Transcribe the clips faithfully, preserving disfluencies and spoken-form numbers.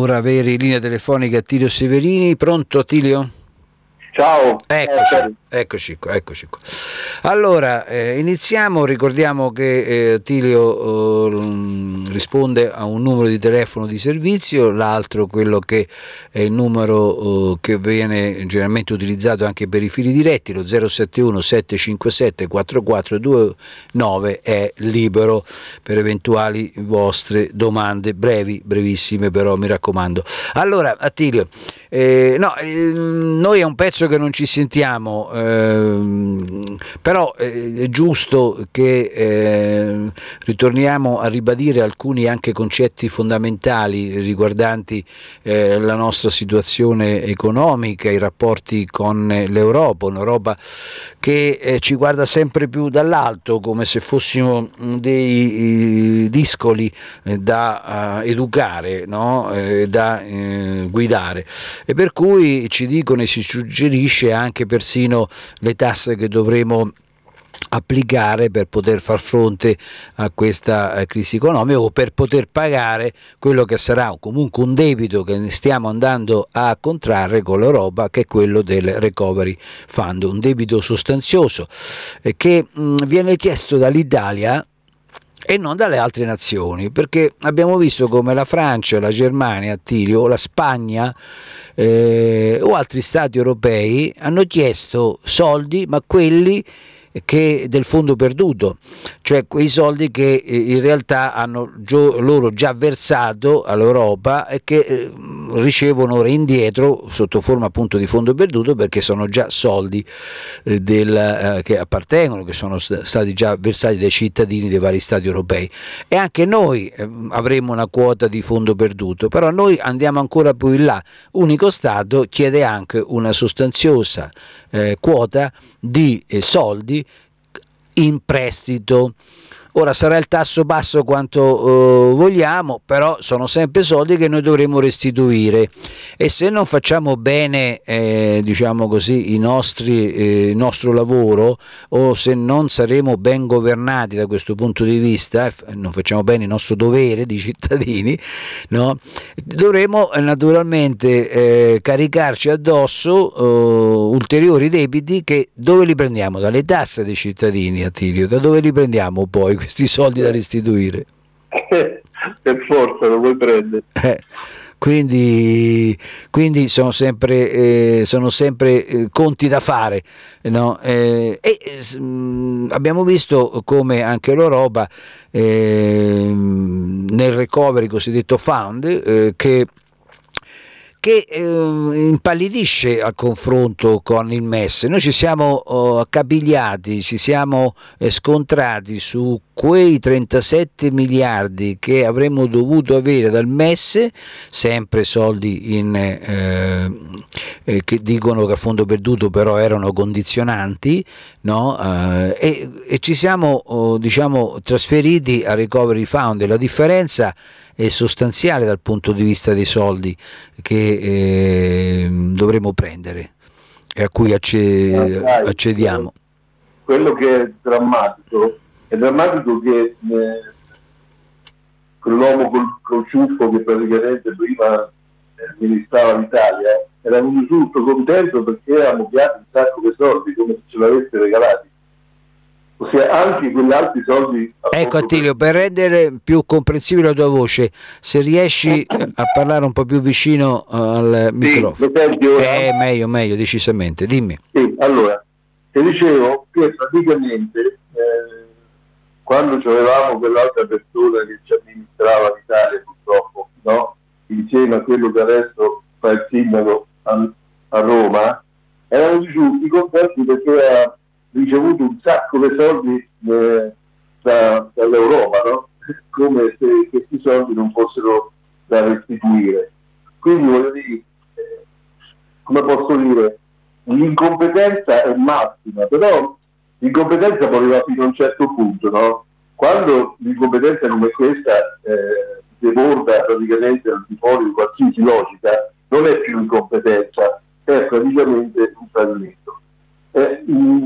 ora avere in linea telefonica Attilio Severini. Pronto Attilio? Ciao. Eccoci, Eh, eccoci qua, eccoci qua. Allora, eh, iniziamo, ricordiamo che eh, Attilio eh, risponde a un numero di telefono di servizio, l'altro quello che è il numero eh, che viene generalmente utilizzato anche per i fili diretti, lo zero sette uno sette cinque sette quattro quattro due nove è libero per eventuali vostre domande, brevi, brevissime però mi raccomando. Allora Attilio, eh, no, eh, noi è un pezzo che non ci sentiamo, eh, però eh, è giusto che eh, ritorniamo a ribadire alcuni anche concetti fondamentali riguardanti eh, la nostra situazione economica, i rapporti con l'Europa, un'Europa che eh, ci guarda sempre più dall'alto come se fossimo dei discoli eh, da uh, educare, no? eh, da eh, guidare, e per cui ci dicono e si suggerisce anche persino le tasse che dovremo applicare per poter far fronte a questa eh, crisi economica, o per poter pagare quello che sarà comunque un debito che stiamo andando a contrarre con l'Europa, che è quello del Recovery Fund, un debito sostanzioso eh, che mh, viene chiesto dall'Italia e non dalle altre nazioni, perché abbiamo visto come la Francia, la Germania, Attilio, la Spagna eh, o altri stati europei hanno chiesto soldi, ma quelli che del fondo perduto, cioè quei soldi che in realtà hanno loro già versato all'Europa e che eh, ricevono ora indietro sotto forma appunto di fondo perduto, perché sono già soldi eh, del, eh, che appartengono, che sono stati già versati dai cittadini dei vari stati europei, e anche noi eh, avremo una quota di fondo perduto, però noi andiamo ancora più in là. Unico Stato chiede anche una sostanziosa eh, quota di eh, soldi in prestito. Ora sarà il tasso basso quanto eh, vogliamo, però sono sempre soldi che noi dovremo restituire, e se non facciamo bene eh, diciamo così i nostri, eh, il nostro lavoro, o se non saremo ben governati da questo punto di vista, non facciamo bene il nostro dovere di cittadini, no? Dovremo eh, naturalmente eh, caricarci addosso eh, ulteriori debiti, che dove li prendiamo? Dalle tasse dei cittadini, Attilio, da dove li prendiamo poi questi soldi da restituire? Per forza lo vuoi prendere. Eh, quindi, quindi sono sempre, eh, sono sempre eh, conti da fare, no? eh, e mh, abbiamo visto come anche l'Europa eh, nel recovery cosiddetto fund eh, che che eh, impallidisce a confronto con il M E S. Noi ci siamo oh, accapigliati, ci siamo eh, scontrati su quei trentasette miliardi che avremmo dovuto avere dal M E S, sempre soldi in, eh, eh, che dicono che a fondo perduto però erano condizionanti, no? eh, e, e ci siamo oh, diciamo, trasferiti a Recovery Fund. La differenza è sostanziale dal punto di vista dei soldi che eh, dovremo prendere e a cui acce accediamo. Quello che è drammatico è drammatico che eh, quell'uomo col, col ciuffo che praticamente prima amministrava l'Italia era venuto tutto contento perché avevamo piato un sacco di soldi, come se ce l'avesse regalati. Ossia anche quegli altri soldi. Ecco Attilio, per rendere più comprensibile la tua voce, se riesci a parlare un po' più vicino al sì, microfono. È eh, meglio, meglio, decisamente, dimmi. Sì, allora, ti dicevo che praticamente eh, quando avevamo quell'altra persona che ci amministrava l'Italia, purtroppo, no? Insieme a quello che adesso fa il sindaco a, a Roma, erano tutti contenti perché ha ricevuto un sacco di soldi eh, da, dall'Europa, no? Come se questi soldi non fossero da restituire. Quindi voglio dire, eh, come posso dire, l'incompetenza è massima, però l'incompetenza poi arriva fino a un certo punto, no? Quando l'incompetenza come questa eh, deborda praticamente al di fuori di qualsiasi logica, non è più incompetenza, è praticamente un fallimento. Eh,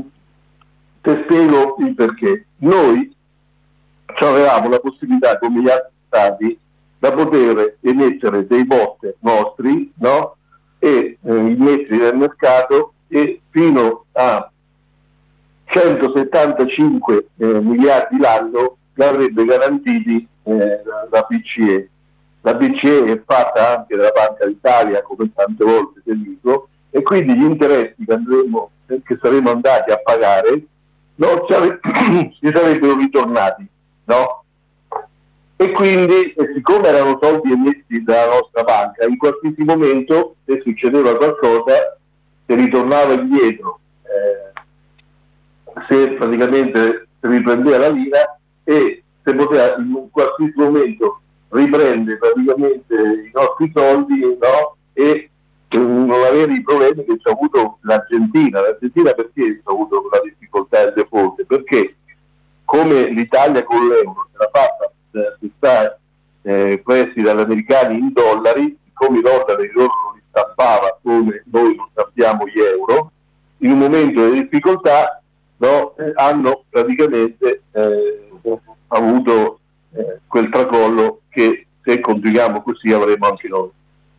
Ti spiego il perché. Noi avevamo la possibilità, come gli altri stati, da poter emettere dei bot nostri, no? E eh, immessi nel mercato, e fino a centosettantacinque eh, miliardi l'anno l'avrebbe garantiti eh, la B C E. La B C E è fatta anche dalla Banca d'Italia, come tante volte ti dico, e quindi gli interessi che, andremo, che saremmo andati a pagare no, ci sarebbero ritornati, no? E quindi, e siccome erano soldi emessi dalla nostra banca, in qualsiasi momento, se succedeva qualcosa, se ritornava indietro, eh, se praticamente si riprendeva la lira, e se poteva in qualsiasi momento riprendere praticamente i nostri soldi, no? E non avere i problemi che ci ha avuto l'Argentina. L'Argentina perché ha avuto la difficoltà del default? Perché come l'Italia con l'euro se l'ha fatta acquistare eh, prestiti dagli americani in dollari, come i dollari loro non li stampava come noi non stampiamo gli euro, in un momento di difficoltà no, eh, hanno praticamente eh, avuto eh, quel tracollo che se continuiamo così avremo anche noi.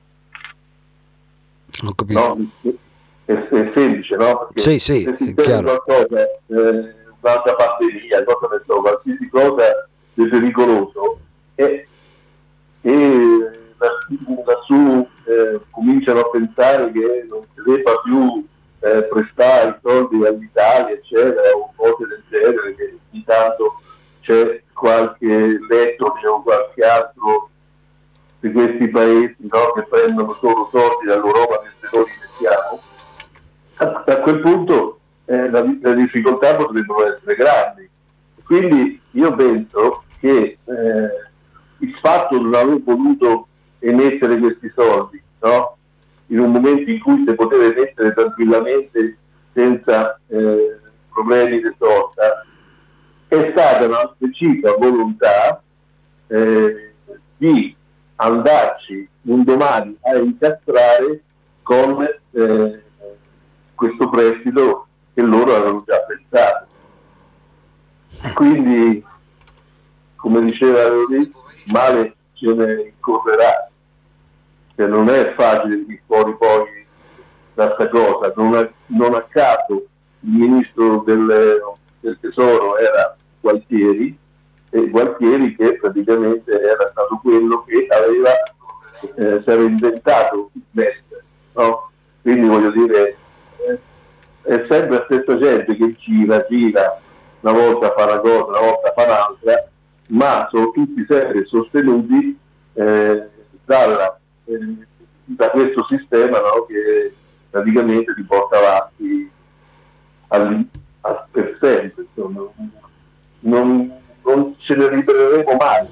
Ho capito. No? È, è semplice, no? Perché sì, sì, se è chiaro. qualcosa, eh, un'altra pandemia, cosa ne so, qualsiasi cosa di pericoloso, e, e lassù eh, cominciano a pensare che non si debba più eh, prestare i soldi all'Italia, eccetera, o cose del genere, che ogni tanto c'è qualche lettone o qualche altro di questi paesi, no, che prendono solo soldi dall'Europa mentre noi li mettiamo. A, a quel punto eh, la, le difficoltà potrebbero essere grandi. Quindi io penso che eh, il fatto di non aver voluto emettere questi soldi, no, in un momento in cui si poteva emettere tranquillamente senza eh, problemi di sorta, è stata una precisa volontà eh, di andarci un domani a incastrare con eh, questo prestito che loro avevano già pensato. Quindi, come diceva lui, male ce ne incorrerà, che non è facile di fuori poi da questa cosa. Non a, non a caso il ministro del, del tesoro era Gualtieri, e Gualtieri che praticamente era stato quello che aveva eh, si era inventato il M E S, no? Quindi voglio dire eh, è sempre la stessa gente che gira, gira, una volta fa una cosa, una volta fa un'altra, ma sono tutti sempre sostenuti eh, dalla, eh, da questo sistema, no? Che praticamente li porta avanti all, a, per sempre. Insomma. Non, non ce ne libereremo mai.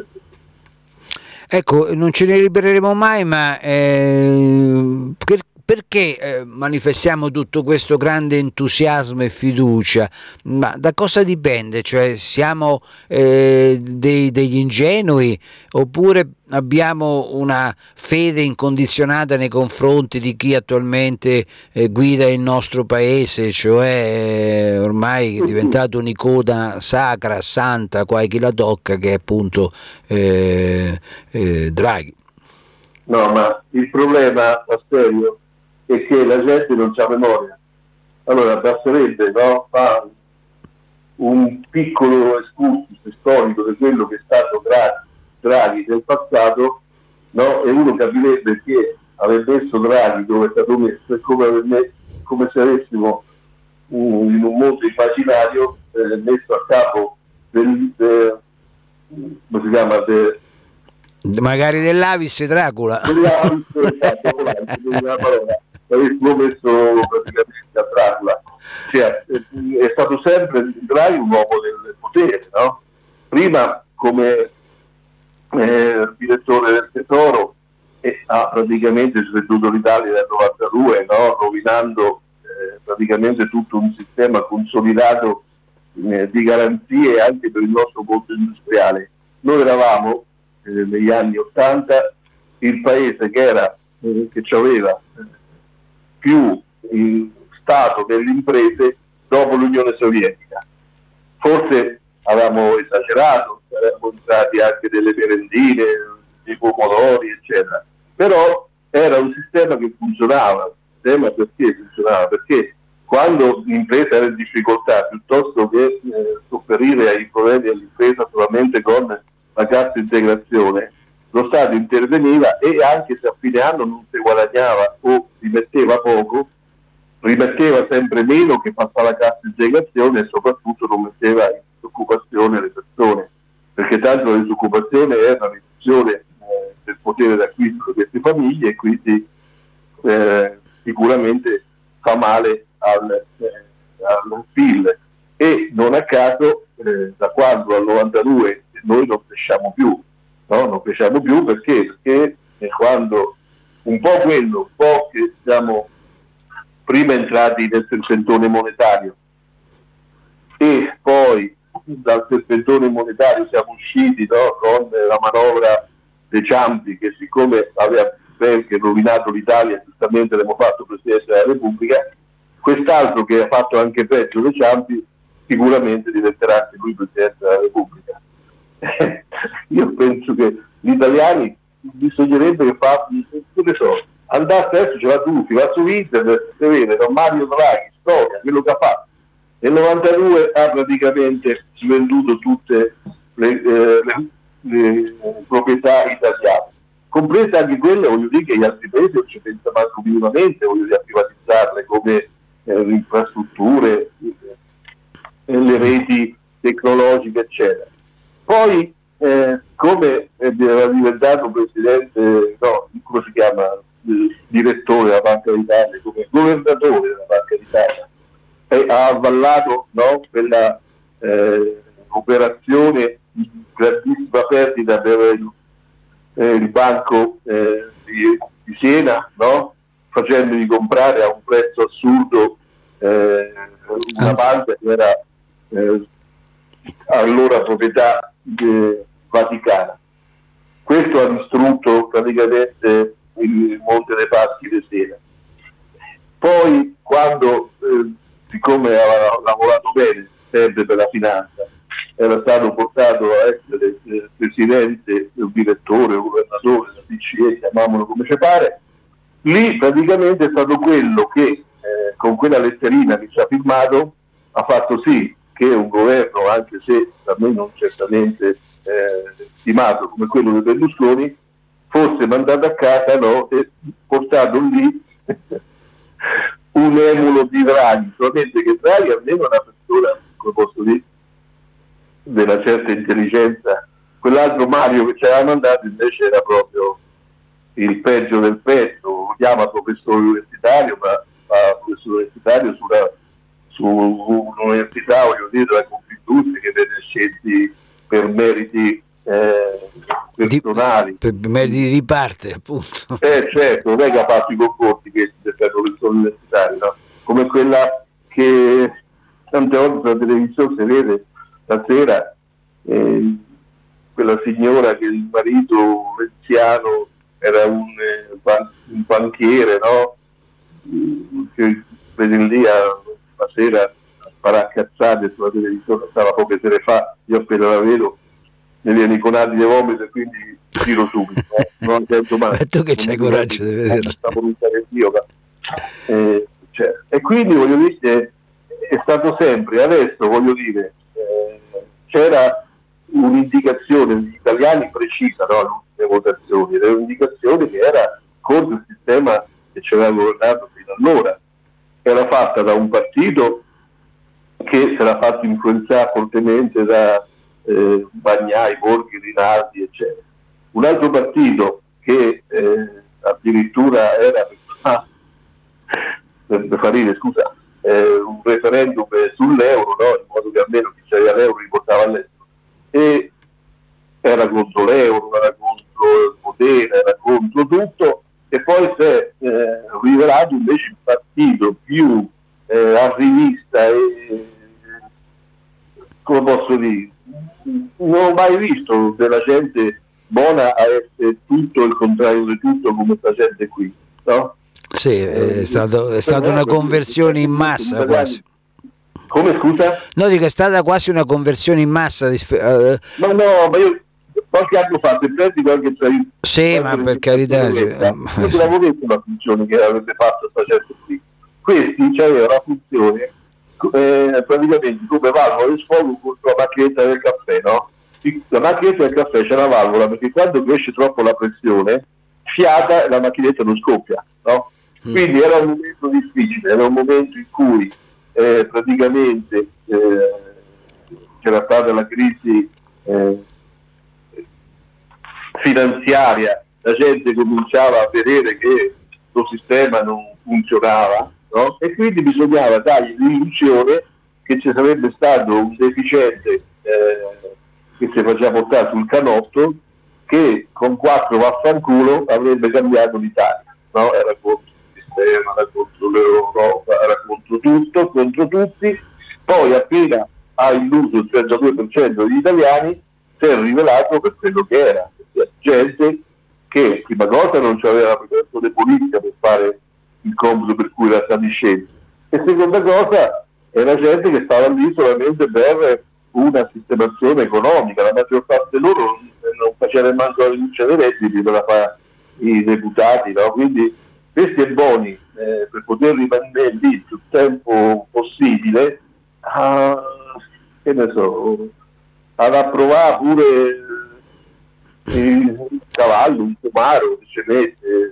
Ecco, non ce ne libereremo mai, ma eh, per, perché eh, manifestiamo tutto questo grande entusiasmo e fiducia? Ma da cosa dipende? Cioè siamo eh, dei, degli ingenui, oppure abbiamo una fede incondizionata nei confronti di chi attualmente eh, guida il nostro paese, cioè eh, ormai è diventato un'icona sacra, santa, qua chi la tocca, che è appunto eh, eh, Draghi. No, ma il problema, Asterio, è che la gente non c'ha memoria. Allora basterebbe, no, fare un piccolo excursus storico di quello che è stato Draghi, Draghi del passato, no? E uno capirebbe che aver messo Draghi dove è stato messo è come, aver messo, come se avessimo un, in un mondo immaginario eh, messo a capo del, de, come si chiama, de, magari dell'Avis Dracula. Dell'Avis, una parola, avessimo messo praticamente a Dracula. Cioè, è stato sempre Draghi un uomo del potere, no? Prima come eh, direttore del Tesoro e ha praticamente svenduto l'Italia nel novantadue, no? Rovinando eh, praticamente tutto un sistema consolidato eh, di garanzie anche per il nostro mondo industriale. Noi eravamo eh, negli anni ottanta il paese che era eh, che ci aveva eh, più in stato delle imprese dopo l'Unione Sovietica. Forse avevamo esagerato, eravamo usati anche delle merendine, dei pomodori, eccetera. Però era un sistema che funzionava, un sistema perché funzionava? Perché quando l'impresa era in difficoltà, piuttosto che eh, sopperire ai problemi dell'impresa solamente con la cassa integrazione, lo Stato interveniva e anche se a fine anno non si guadagnava o rimetteva poco, rimetteva sempre meno che passava la cassa integrazione e soprattutto non metteva in disoccupazione le persone, perché tanto la disoccupazione è una riduzione eh, del potere d'acquisto di queste famiglie e quindi eh, sicuramente fa male al, eh, al P I L e non a caso eh, da quando al novantadue noi non cresciamo più, no? Non cresciamo più perché, perché eh, quando un po' quello, un po' che siamo prima entrati nel serpentone monetario e poi dal serpentone monetario siamo usciti, no? Con la manovra dei Ciampi che siccome aveva che rovinato l'Italia, giustamente l'abbiamo fatto Presidente della Repubblica, quest'altro che ha fatto anche peggio dei Ciampi sicuramente diventerà anche lui Presidente della Repubblica. Io penso che gli italiani bisognerebbe che fa, non so, andate adesso, ce l'ha tutti, va su internet, si vede, no? Mario Draghi, storia, quello che ha fatto. Nel novantadue ha praticamente venduto tutte le, eh, le, le proprietà italiane, comprese anche quelle, voglio dire, che gli altri paesi non ci pensa manco minimamente, voglio dire, a privatizzarle come eh, le infrastrutture, eh, le reti tecnologiche, eccetera. Poi, eh, come era diventato presidente, no, come si chiama, eh, direttore della Banca d'Italia, come governatore della Banca d'Italia, e ha avvallato, no, quella eh, operazione di grandissima perdita per il, eh, il Banco eh, di, di Siena, no? Facendogli comprare a un prezzo assurdo eh, una banca che era eh, allora proprietà eh, vaticana. Questo ha distrutto praticamente il Monte dei Paschi di Siena. Poi quando eh, siccome aveva lavorato bene sempre per la finanza, era stato portato a essere eh, presidente, direttore, governatore della B C E, chiamiamolo come ci pare, lì praticamente è stato quello che eh, con quella letterina che ci ha firmato ha fatto sì che un governo, anche se da me non certamente eh, stimato come quello di Berlusconi, fosse mandato a casa, no, e portato lì un emulo di Draghi, solamente che Draghi almeno è una persona, come posso dire, della certa intelligenza. Quell'altro Mario che ci aveva mandato invece era proprio il peggio del peggio, lo chiama professore universitario, ma fa professore universitario sulla, su un'università, voglio dire, della Confindustria, che vede scelti per meriti eh, personali. Di, per meriti di parte, appunto. Eh certo, non è che ha fatto i concorsi che per professore universitario, no? Come quella che tante volte sulla televisione si vede la sera, eh, quella signora che il marito renziano era un, eh, ban- un banchiere, no? Che vede lì a, la sera a sparare cazzate sulla televisione, stava poche sere fa, io appena la vedo mi viene i conati di vomito e quindi tiro subito, eh? Non sento mai. Ma tu che c'hai coraggio di vederlo? Eh, cioè, e quindi voglio dire, è stato sempre, adesso voglio dire, eh, c'era un'indicazione degli italiani precisa, no, alle ultime votazioni, era un'indicazione che era contro il sistema che ci aveva governato fino allora, era fatta da un partito che si era fatto influenzare fortemente da eh, Bagnai, Borghi, Rinaldi, eccetera. Un altro partito che eh, addirittura era ah, per, per far ridere, scusa, eh, un referendum sull'euro, no? In modo che almeno chi c'era l'euro riportava all'estero, e era contro l'euro, era contro il potere, era contro tutto, e poi si è eh, rivelato invece un partito più eh, arrivista e, come posso dire, non ho mai visto della gente buona a essere tutto il contrario di tutto come questa gente qui, no? Sì, è, stato, è stata una conversione in massa quasi. Come, scusa? No, dico, è stata quasi una conversione in massa. Di, uh... Ma no, ma io qualche anno fa, se prendi qualche tradizione, sì, ma per carità, non l'avevo detto la funzione che avrebbe fatto questa gente qui. Questi c'aveva la funzione eh, praticamente come valvola di sfogo contro la macchinetta del caffè, no? La macchinetta del caffè c'è una valvola perché quando cresce troppo la pressione fiata e la macchinetta non scoppia, no? Mm. Quindi era un momento difficile, era un momento in cui eh, praticamente eh, c'era stata la crisi eh, finanziaria, la gente cominciava a vedere che il sistema non funzionava, no? E quindi bisognava dargli l'illusione che ci sarebbe stato un deficiente eh, che si faceva portare sul canotto, che con quattro vaffanculo avrebbe cambiato l'Italia, no? Era contro il sistema, era contro l'Europa, era contro tutto, contro tutti. Poi appena ha illuso il trentadue per cento degli italiani, si è rivelato per quello che era, gente che prima cosa non aveva la preparazione politica per fare il compito per cui era stati scelti, e seconda cosa era gente che stava lì solamente per una sistemazione economica. La maggior parte di loro non, non faceva manco la rinuncia dei redditi per la fare i deputati, no? Quindi questi buoni eh, per poter rimanere lì il più tempo possibile, ah, che ne so, ad approvare pure il cavallo, un pomaro che ci mette,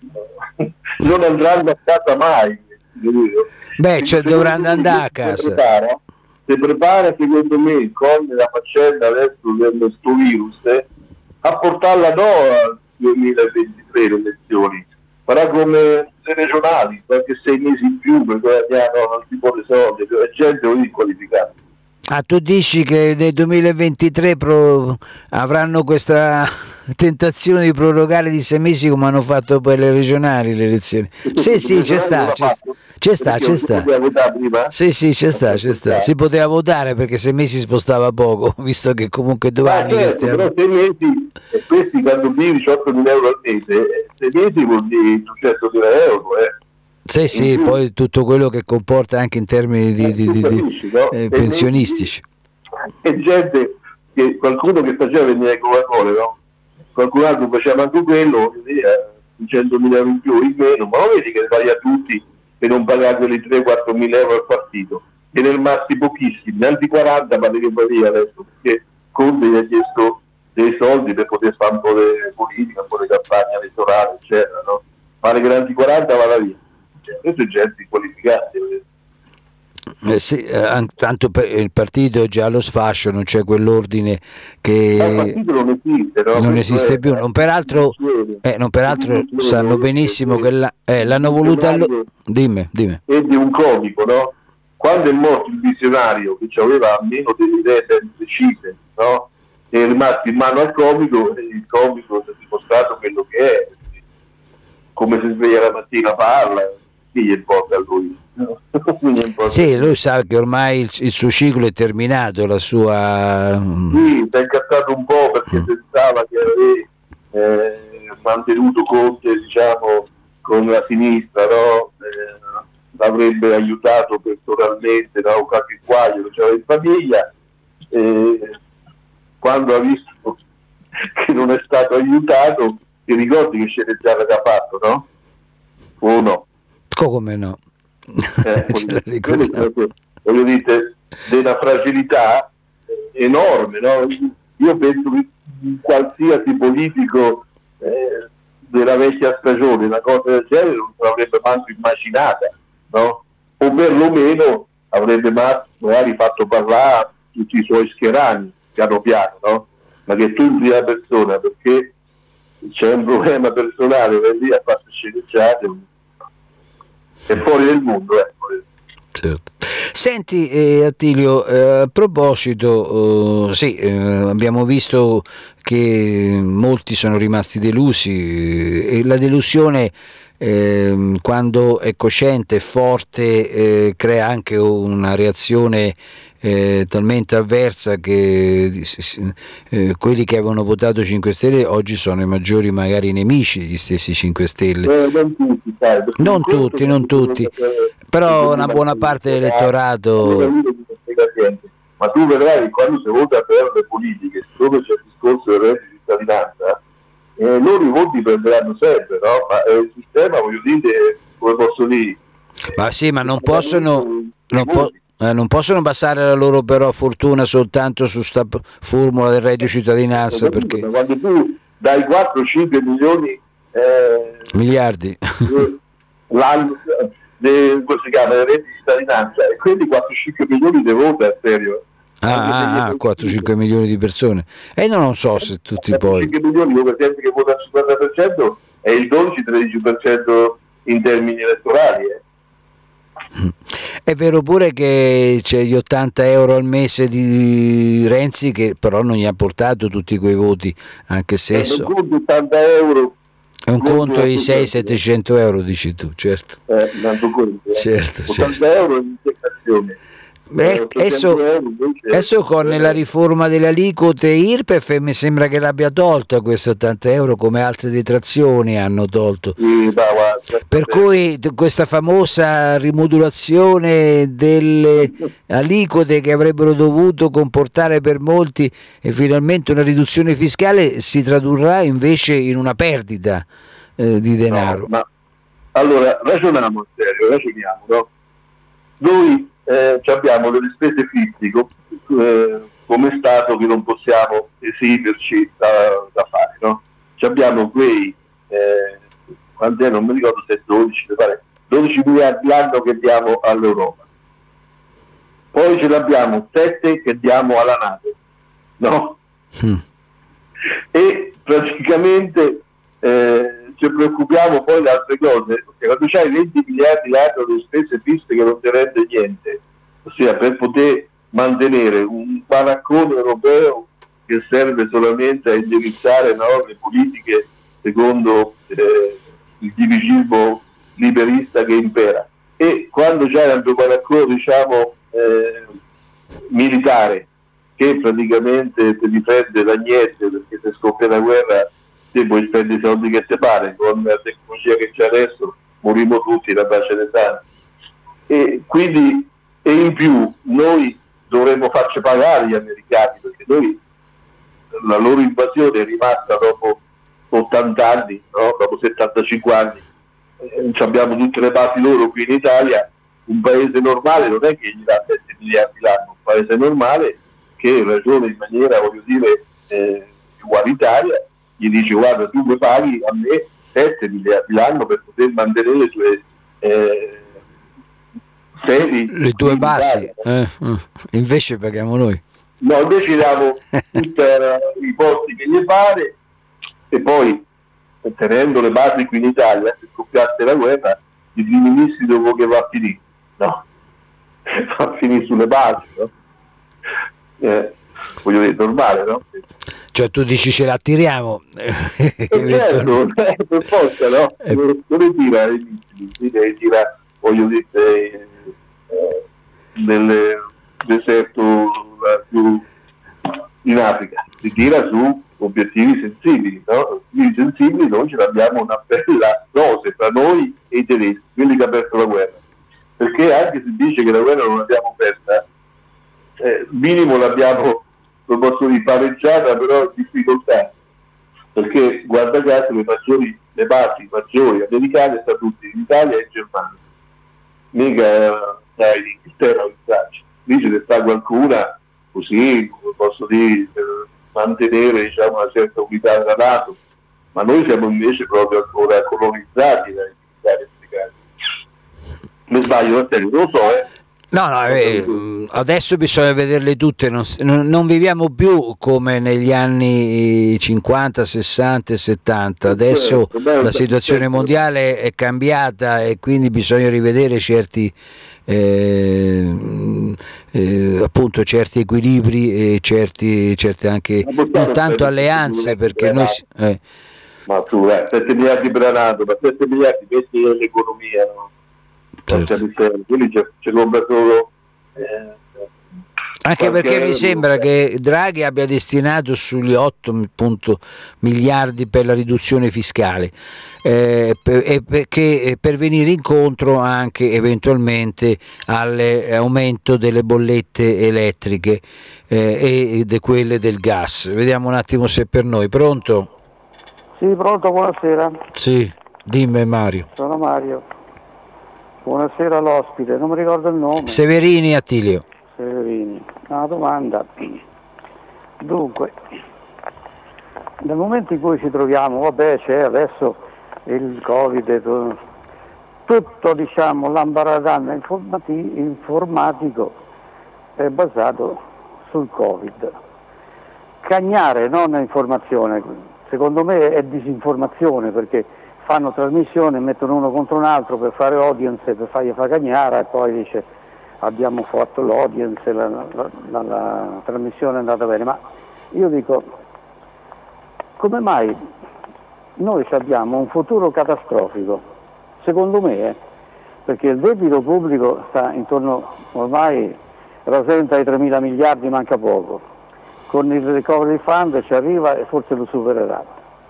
non andranno a casa mai. Beh, cioè dovranno andare a casa. Si prepara, si prepara secondo me con la faccenda adesso del questo virus eh, a portarla no al duemilaventitré le elezioni, farà come le regionali, qualche sei mesi in più per guadagnare un tipo di soldi, è gente così qualificata. Ah, tu dici che nel duemilaventitré pro, avranno questa tentazione di prorogare di sei mesi come hanno fatto per le regionali le elezioni? Sì, sì, c'è sta, c'è sta, c'è sta, c'è sta. Sì, sì, c'è sta, c'è sta. Si poteva votare perché sei mesi spostava poco, visto che comunque due anni che stiamo... Però sei mesi, e questi quando vivi diciottomila euro al mese, sei mesi vuol dire duecentomila euro, eh. Sì, sì, più, poi tutto quello che comporta anche in termini di, di, di, capisci, di no? eh, pensionistici. E gente, che qualcuno che faceva venire Coca-Cola, no? Qualcun altro faceva anche quello, centomila euro in più, in meno, ma lo vedi che fai a tutti e non pagare quelli tre quattro mila euro al partito, e nel massi pochissimi, neanche quaranta ma che va via adesso, perché Conte gli ha chiesto dei soldi per poter fare un po' di politica, un po' di campagna elettorale, eccetera, no? Fare grandi quaranta va via. Questo è gente qualificata. Eh sì, eh, tanto per il partito è già allo sfascio, non c'è quell'ordine che il partito non esiste, no? non esiste più, non peraltro, eh, non peraltro sanno benissimo che la, eh, l'hanno voluta allo... dimmi, dimmi. È di un comico, no? Quando è morto il visionario che aveva almeno delle idee ben decise, no? È rimasto in mano al comico e il comico si è dimostrato quello che è, come si sveglia la mattina parla. Chi gli importa a lui? No. Sì, lui sa che ormai il, il suo ciclo è terminato, la sua... Sì, si è incazzato un po' perché mm. pensava che avrebbe eh, mantenuto Conte, diciamo, con la sinistra, no? Eh, l'avrebbe aiutato personalmente, no? Qualche guaio che c'era in famiglia, eh, quando ha visto che non è stato aiutato, ti ricordi che sceneggiata che ha fatto, no? O no? Come no? Eh, voglio dire, della fragilità enorme, no? Io penso che qualsiasi politico eh, della vecchia stagione una cosa del genere non l'avrebbe manco immaginata, no? O perlomeno avrebbe magari fatto parlare tutti i suoi schierani piano piano, no? Ma che tu in prima persona, perché c'è un problema personale, vai lì a farsi sceneggiate, è fuori del mondo, eh. Certo. Senti eh, Attilio, eh, a proposito, eh, sì, eh, abbiamo visto che molti sono rimasti delusi eh, e la delusione eh, quando è cosciente e forte eh, crea anche una reazione eh, talmente avversa che eh, quelli che avevano votato cinque Stelle oggi sono i maggiori magari nemici degli stessi cinque Stelle. Eh, non tutti, sai, non tutti, non tutti, però una buona parte dell'elettorato. Ma tu vedrai quando si vota per le politiche, dove c'è discorso del reddito di cittadinanza, eh, loro i voti prenderanno sempre, no? Ma eh, il sistema, voglio dire, come posso dire? Ma sì, ma non possono, non, po- eh, non possono basare la loro però fortuna soltanto su sta formula del reddito cittadinanza, perché quando tu dai quattro cinque milioni eh, miliardi l'anno de, come si chiama, del reddito di cittadinanza, e quindi quattro cinque milioni di voti a serio. Ah, ah quattro cinque milioni di persone, e non, non so se tutti poi cinque milioni, io per esempio che vota al cinquanta per cento è il dodici tredici per cento in termini elettorali. Eh. È vero pure che c'è gli ottanta euro al mese di Renzi, che però non gli ha portato tutti quei voti, anche se so. Un conto ottanta euro è un conto di sei settecento euro, dici tu, certo. Eh, conto, certo, ottanta certo. euro in integrazione. Beh, adesso, adesso con la riforma delle aliquote I R P E F mi sembra che l'abbia tolta questi ottanta euro, come altre detrazioni hanno tolto, sì, ma, per cui questa famosa rimodulazione delle aliquote che avrebbero dovuto comportare per molti e finalmente una riduzione fiscale si tradurrà invece in una perdita eh, di denaro. No, ma, allora ragioniamo in serio, ragioniamo, no? Noi Eh, abbiamo delle spese fisiche eh, come Stato che non possiamo esimerci da, da fare, no? Abbiamo quei eh, quanti non mi ricordo se è dodici, dodici miliardi l'anno che diamo all'Europa, poi ce l'abbiamo sette che diamo alla NATO, no? Mm. E praticamente eh, ci preoccupiamo poi di altre cose, perché quando c'hai venti miliardi l'anno di spese fisse che non ti rende niente, ossia per poter mantenere un baraccone europeo che serve solamente a indirizzare, no, le politiche secondo eh, il dirigismo liberista che impera, e quando c'è un baraccone, diciamo, eh, militare che praticamente ti difende da niente, perché se scoppia la guerra se puoi spendere i soldi che ti pare, con la tecnologia che c'è adesso moriremo tutti da pace dei tanti, e quindi e in più noi dovremmo farci pagare gli americani, perché noi la loro invasione è rimasta dopo ottanta anni, no? Dopo settantacinque anni, eh, abbiamo tutte le basi loro qui in Italia. Un paese normale non è che gli dà sette miliardi l'anno, un paese normale che ragiona in maniera, voglio dire, eh, ugualitaria, gli dice: guarda, tu mi paghi a me sette miliardi l'anno per poter mantenere le tue eh, sedi, le tue basi, eh, eh. Invece paghiamo noi. No, invece diamo tutti i posti che gli pare, e poi tenendo le basi qui in Italia, se scoppiasse la guerra, i primi missili dopo che va a finire, no? Va a finire sulle basi, no? Eh, voglio dire, normale, no? Cioè tu dici ce la tiriamo, eh, certo, eh, per forza, no? Eh. Non le tira i missili, le tira, voglio dire, eh, nel deserto più in Africa, si tira su obiettivi sensibili, no? Obiettivi sensibili noi ce l'abbiamo una bella dose tra noi e i tedeschi, quelli che hanno perso la guerra, perché anche se dice che la guerra non l'abbiamo persa, eh, minimo l'abbiamo, lo posso dire, pareggiata, però in difficoltà, perché guarda caso le maggiori, le basi maggiori americane stanno tutte in Italia e in Germania, mica dai in Inghilterra o in Francia. Lì ce ne sta qualcuna così, come posso dire, per mantenere, diciamo, una certa unità della NATO, ma noi siamo invece proprio ancora colonizzati dai militari americani. Mi sbaglio, a te, non lo so, eh. No, no, eh, adesso bisogna vederle tutte, non, non viviamo più come negli anni cinquanta, sessanta e settanta, adesso la situazione mondiale è cambiata e quindi bisogna rivedere certi, eh, eh, appunto, certi equilibri e certi, certe anche, non tanto alleanze, perché noi... Eh. Ma tu, eh, sette miliardi per la NATO, ma sette miliardi metti nell'economia, no? Certo. Quindi c'è, c'è compra solo eh, Anche perché mi sembra che Draghi abbia destinato sugli otto miliardi per la riduzione fiscale, eh, per, e perché, per venire incontro anche eventualmente all'aumento delle bollette elettriche eh, e di quelle del gas. Vediamo un attimo se per noi. Pronto? Sì, pronto, buonasera. Sì, dimmi Mario. Sono Mario. Buonasera all'ospite, non mi ricordo il nome. Severini Attilio. Severini. Una domanda. Dunque, nel momento in cui ci troviamo, vabbè, c'è adesso il Covid, tutto, diciamo, l'ambaradan informati- informatico è basato sul Covid. Cagnare non è informazione, secondo me è disinformazione, perché fanno trasmissione, mettono uno contro un altro per fare audience, per fargli fare cagnara, e poi dice abbiamo fatto l'audience, la, la, la, la trasmissione è andata bene. Ma io dico, come mai noi abbiamo un futuro catastrofico? Secondo me, eh, perché il debito pubblico sta intorno, ormai rasenta i tremila miliardi, manca poco. Con il recovery fund ci arriva e forse lo supererà.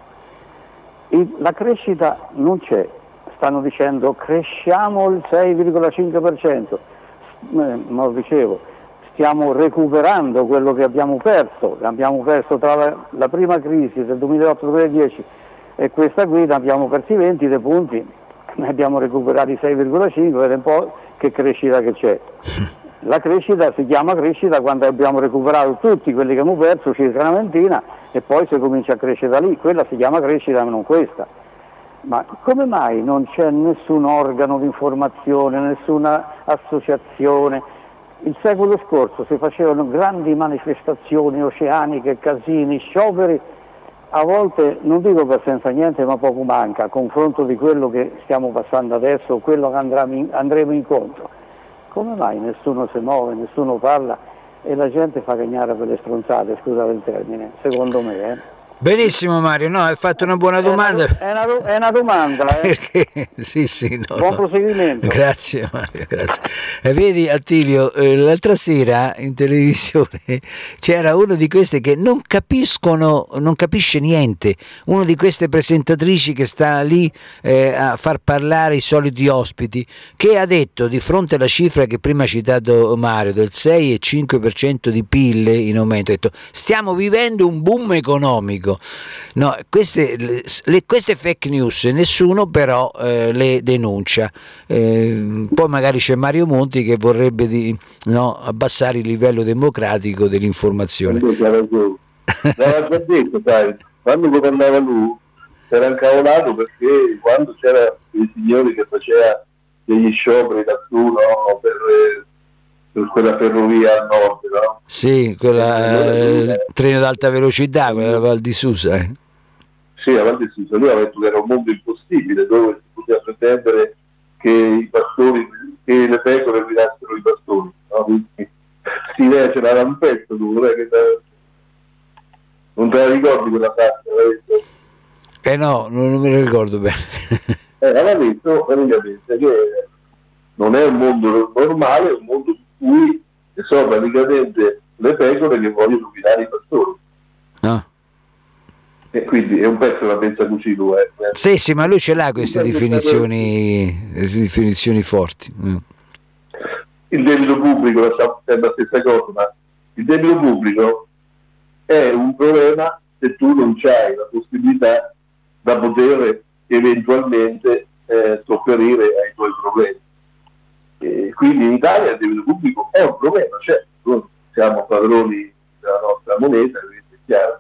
Il, la crescita non c'è, stanno dicendo cresciamo il sei virgola cinque per cento. Ma lo dicevo, stiamo recuperando quello che abbiamo perso, abbiamo perso tra la, la prima crisi del duemilaotto duemiladieci e questa qui, abbiamo persi venti dei punti, ne abbiamo recuperati sei virgola cinque, ed è un po' che crescita che c'è. La crescita si chiama crescita quando abbiamo recuperato tutti quelli che abbiamo perso, circa una ventina, e poi si comincia a crescere da lì, quella si chiama crescita, ma non questa. Ma come mai non c'è nessun organo di informazione, nessuna associazione? Il secolo scorso si facevano grandi manifestazioni oceaniche, casini, scioperi, a volte, non dico per senza niente, ma poco manca, a confronto di quello che stiamo passando adesso, quello che andremo incontro. Come mai nessuno si muove, nessuno parla e la gente fa cagnare per le stronzate, scusate il termine, secondo me, eh? Benissimo Mario, no, hai fatto una buona domanda. È una, è una, è una domanda, eh? Perché, sì, sì, no, buon no. proseguimento. Grazie Mario, grazie. E vedi Attilio, eh, l'altra sera in televisione c'era uno di queste che non capiscono, non capisce niente, uno di queste presentatrici che sta lì eh, a far parlare i soliti ospiti, che ha detto, di fronte alla cifra che prima ha citato Mario del sei virgola cinque per cento di P I L in aumento, ha detto stiamo vivendo un boom economico. No, queste, le, queste fake news nessuno però eh, le denuncia. Eh, poi magari c'è Mario Monti che vorrebbe di, no, abbassare il livello democratico dell'informazione. L'aveva già detto, sai, quando governava lui era incavolato perché quando c'era il signore che faceva degli scioperi da su, no, per, per quella ferrovia al nord, no? Sì, quella eh, il treno ad alta velocità, quella Val di Susa. Eh. Sì, la Val di Susa, lui ha detto che era un mondo impossibile dove si poteva pretendere che i pastori, che le pecore guidassero i pastori, no? Quindi, sì, lei ce l'era un pezzo, tu, non è che non te la ricordi quella frase? Eh no, non, non me la ricordo bene. eh, aveva detto praticamente che non è un mondo normale, è un mondo in cui sono praticamente le pecore che vogliono guidare i pastori. No. E quindi è un pezzo della pensa così lui. Eh. Sì, sì, ma lui ce l'ha queste definizioni, queste definizioni forti. Mm. Il debito pubblico è la stessa cosa, ma il debito pubblico è un problema se tu non hai la possibilità da poter eventualmente eh, sopperire ai tuoi problemi. E quindi in Italia il debito pubblico è un problema, cioè noi siamo padroni della nostra moneta, è chiaro.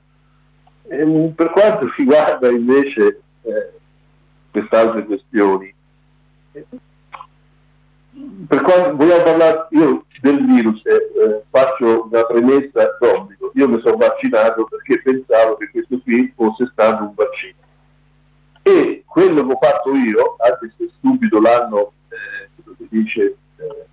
E per quanto riguarda invece eh, queste altre questioni, eh, per quanto vogliamo parlare io del virus, eh, faccio una premessa d'obbligo. Io mi sono vaccinato perché pensavo che questo qui fosse stato un vaccino. E quello che ho fatto io, anche se subito l'hanno, eh, come si dice, eh,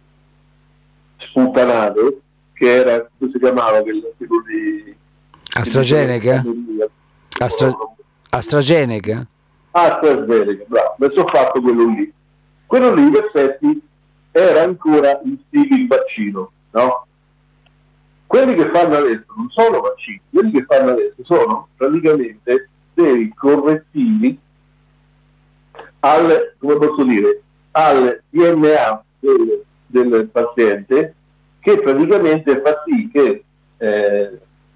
sputtanato, che era, come si chiamava quello di AstraZeneca? Astra, AstraZeneca? AstraZeneca, bravo, mi sono fatto quello lì. Quello lì in effetti era ancora in stile il vaccino, no? quelli che fanno adesso non sono vaccini, quelli che fanno adesso sono praticamente dei correttivi al, come posso dire, al D N A del, del paziente, che praticamente fa sì che eh,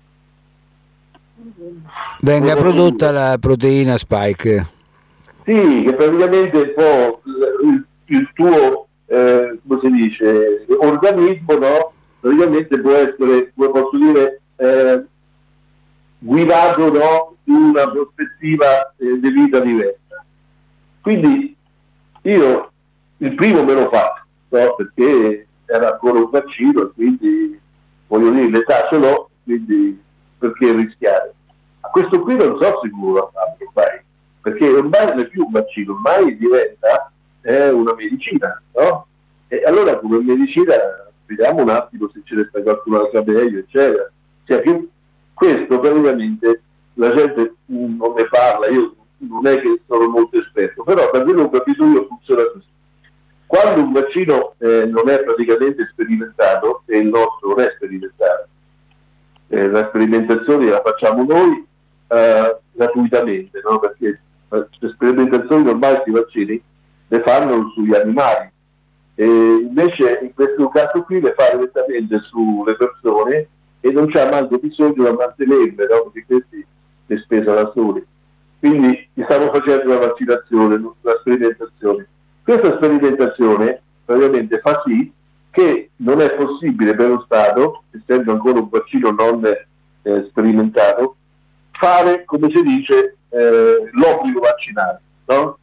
venga prodotta la proteina spike. Sì, che praticamente può il, il tuo eh, come si dice, organismo, no? Praticamente può essere, come posso dire, eh, guidato, no? In una prospettiva eh, di vita diversa. Quindi io il primo me lo faccio, no? Perché era ancora un vaccino e quindi voglio dire l'età ce l'ho, quindi perché rischiare? A questo qui non sono sicuro ormai, perché ormai non è più un vaccino, ormai diventa eh, una medicina, no? E allora come medicina vediamo un attimo se ce ne sta qualcun'altra meglio, eccetera. Cioè, che questo praticamente la gente non ne parla, io non è che sono molto esperto, però da quello che ho capito io funziona così. Quando un vaccino eh, non è praticamente sperimentato, e il nostro non è sperimentato, eh, la sperimentazione la facciamo noi eh, gratuitamente, no? Perché le sperimentazioni ormai sui vaccini le fanno sugli animali, e invece in questo caso qui le fa direttamente sulle persone e non c'è manco bisogno di mantenerle, no? Perché questi le spesa da soli. Quindi stiamo facendo la vaccinazione, la sperimentazione. Questa sperimentazione praticamente fa sì che non è possibile per lo Stato, essendo ancora un vaccino non eh, sperimentato, fare, come si dice, eh, l'obbligo vaccinale, no?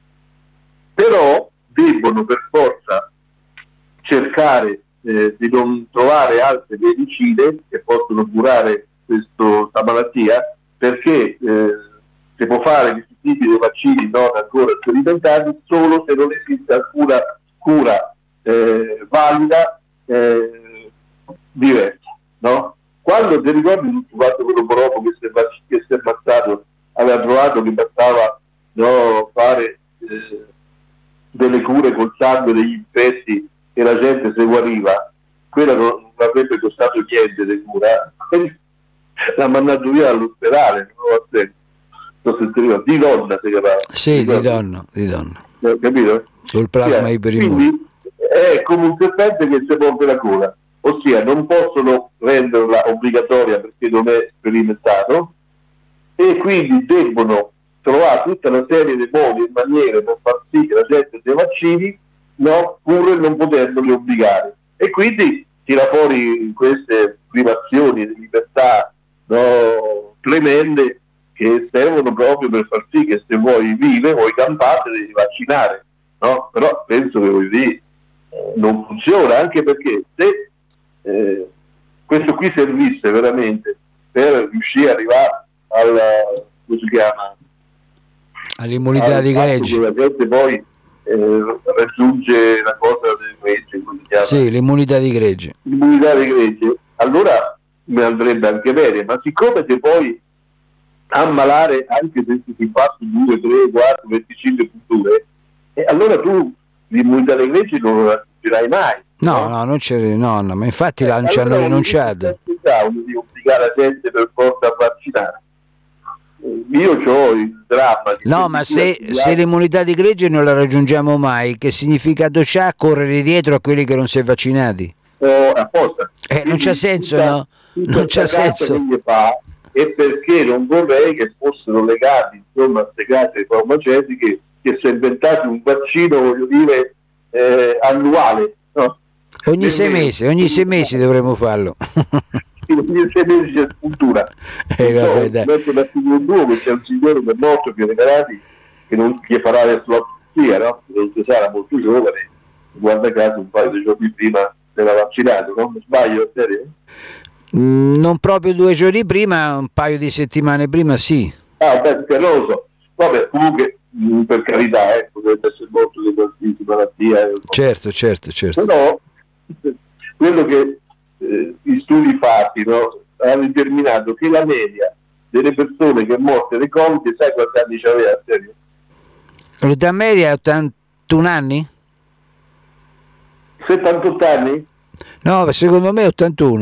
Però debbono per forza cercare eh, di non trovare altre medicine che possono curare questa malattia, perché eh, si può fare questi tipi di vaccini non ancora sperimentati solo se non esiste alcuna cura eh, valida eh, diversa, no? Quando ti ricordi tutto quanto quello Boropo che si è, che si è ammazzato, aveva trovato che bastava, no, fare eh, delle cure col sangue degli infetti e la gente si guariva, quella non avrebbe costato niente di cura, l'ha mandato via all'ospedale, non so se di donna si chiamava. Sì, di donna, di donna. Eh, capito? Col plasma sì, iperimmune. Quindi è come un serpente che si morde la coda, ossia non possono renderla obbligatoria perché non è sperimentato, e quindi debbono trovare tutta una serie di modi e maniere per far sì che la gente dei vaccini, no, pur non potendoli obbligare, e quindi tira fuori queste privazioni di libertà, no, tremende, che servono proprio per far sì che se vuoi vive, vuoi campare, devi vaccinare, no? Però penso che vuoi dire eh, non funziona, anche perché se eh, questo qui servisse veramente per riuscire ad arrivare al, come si chiama, all'immunità di gregge, la gente poi eh, raggiunge la cosa del gregge, come si chiama? Sì, l'immunità di gregge. L'immunità di gregge, allora mi andrebbe anche bene, ma siccome se poi ammalare anche se si fa due, tre, quattro, venticinque punture, e allora tu l'immunità di gregge non la raggiungerai mai. No, no, no, non c'è, no, no, ma infatti eh, là ci hanno allora rinunciato. Di obbligare la gente per forza a vaccinare. Io ho il dramma. No, ma se, se l'immunità di gregge non la raggiungiamo mai, che significato c'ha correre dietro a quelli che non si è vaccinati? Oh, apposta. Eh, non c'ha senso, tutta, no? Tutta non c'ha senso. Che fa, e perché non vorrei che fossero legati, insomma, a queste case farmaceutiche che si è inventato un vaccino, voglio dire, eh, annuale, no? Ogni sei mesi, ogni sei mesi dovremmo farlo. Ogni sei mesi c'è spuntura. Eh, vabbè, dai. L'articolo due che c'è un signore che è morto che regalati che non gli farà adesso l'autopsia, no? Non si sa, era molto giovane, guarda caso un paio di giorni prima era vaccinato, no? Non sbaglio, serio? Mm, non proprio due giorni prima, un paio di settimane prima sì. Ah, beh, non lo so. Vabbè, comunque, mh, per carità, eh, potrebbe essere morto di qualsiasi malattia. Eh, certo, certo, certo. Però, quello che eh, gli studi fatti, no, hanno determinato che la media delle persone che è morte di Covid, sai quanti anni c'aveva, serio? L'età media è ottantuno anni? settantotto anni? No, secondo me ottantuno.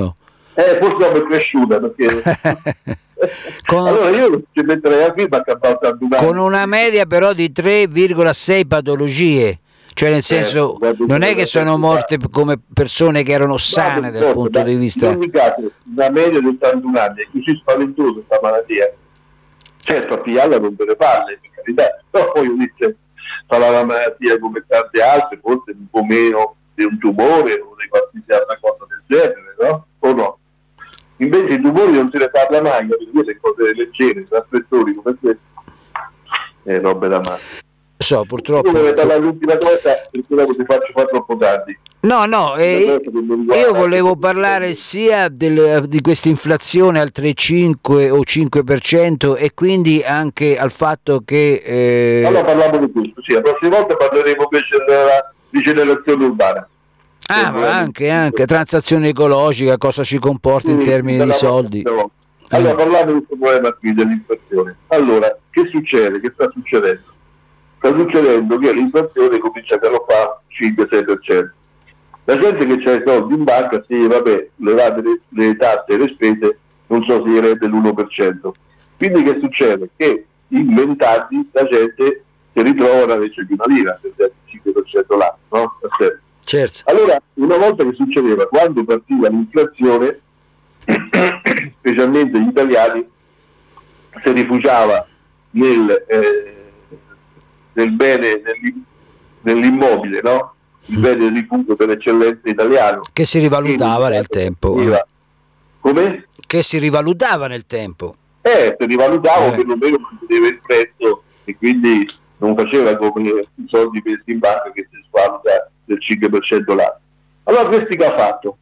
Eh, forse non è cresciuta perché con, allora io ci metterei a firma con una media però di tre virgola sei patologie, cioè nel senso eh, non è che sono morte come persone che erano sane dal punto da, di vista. In ogni caso una media di ottantuno anni è così spaventosa questa malattia, certo a pigliarla non te ne parli per carità, però poi dice farà la malattia come tante altre, forse un po' meno di un tumore o di qualsiasi altra cosa del genere, no? O no? Invece i tumori non se ne parla mai, perché le cose leggere, trasfettori come questo, è roba da male. So, purtroppo. L'ultima cosa, perché ti faccio fare troppo tardi. No, no, eh, io volevo parlare sia del, di questa inflazione al tre virgola cinque o cinque per cento e quindi anche al fatto che... Eh... Allora parliamo di questo, sì, la prossima volta parleremo invece della rigenerazione urbana. Ah, ma anche, anche transazione ecologica, cosa ci comporta sì, in termini di soldi. Allora, parlando di questo problema qui dell'inflazione. Allora, che succede? Che sta succedendo? Sta succedendo che l'inflazione comincia a galoppare cinque sei per cento. La gente che ha i soldi in banca, sì, vabbè, levate le, le tasse e le spese, non so se gli rende l'uno per cento. Quindi che succede? Che in vent'anni la gente si ritrova una invece di una lira, per il cinque per cento l'anno, no? Certo. Allora, una volta che succedeva, quando partiva l'inflazione, specialmente gli italiani, si rifugiava nel, eh, nel bene, nell'immobile, no? Il mm. bene di rifugio per eccellenza italiano. Che si rivalutava nel tempo. Eh. Come? Che si rivalutava nel tempo. Eh, si rivalutava, eh. perlomeno manteneva il prezzo e quindi non faceva come i soldi messi in banca che si svaluta del cinque per cento l'anno. Allora questi che ha fatto?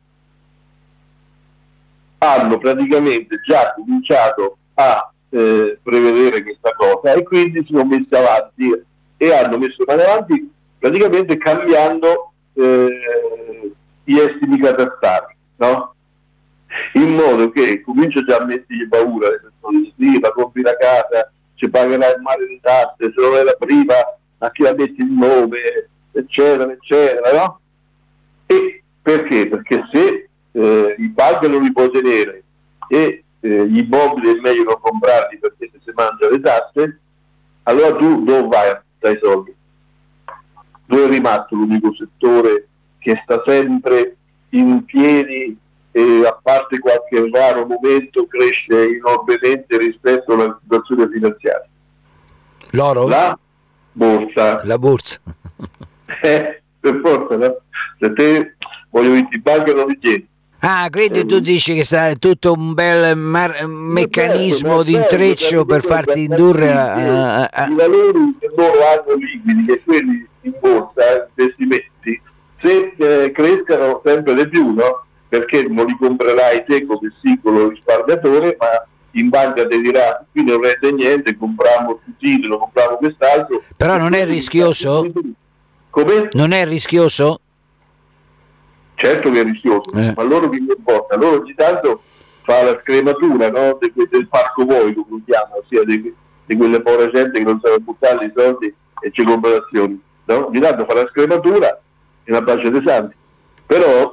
Hanno praticamente già cominciato a eh, prevedere questa cosa e quindi si sono messi avanti e hanno messo mano avanti praticamente cambiando eh, gli estimi catastali, no? In modo che comincia già a mettergli paura le persone, sì, ma compri la casa, ci pagherà il mare di tasse, se non è la prima a chi la metti il nome, eccetera, eccetera, no? E perché? Perché se eh, i banche non li puoi tenere e eh, gli immobili è meglio non comprarli perché se si mangia le tasse, allora tu dove vai a dai soldi? Dove è rimasto l'unico settore che sta sempre in piedi e a parte qualche raro momento cresce enormemente rispetto alla situazione finanziaria? L'oro? La borsa. La borsa. Eh, per forza, no? Se te voglio dire, in banca non li tieni. Ah, quindi eh, tu dici che sarà tutto un bel mar- meccanismo di intreccio per farti indurre a, a, a... I valori che loro hanno liquidi, che quelli in borsa, investimenti, se eh, crescano sempre di più, no? Perché non li comprerai te come singolo risparmiatore, ma in banca ti dirà qui non rende niente, compriamo il titolo, compriamo quest'altro. Però non è rischioso? Come? Non è rischioso? Certo che è rischioso, eh. ma loro che importa? Loro ogni tanto fa la scrematura, no? De, de, del parco voi, lo chiama, ossia di, di quelle povere gente che non sanno buttare i soldi e ci compra azioni, no? Ogni tanto fa la scrematura e la pace dei santi. Però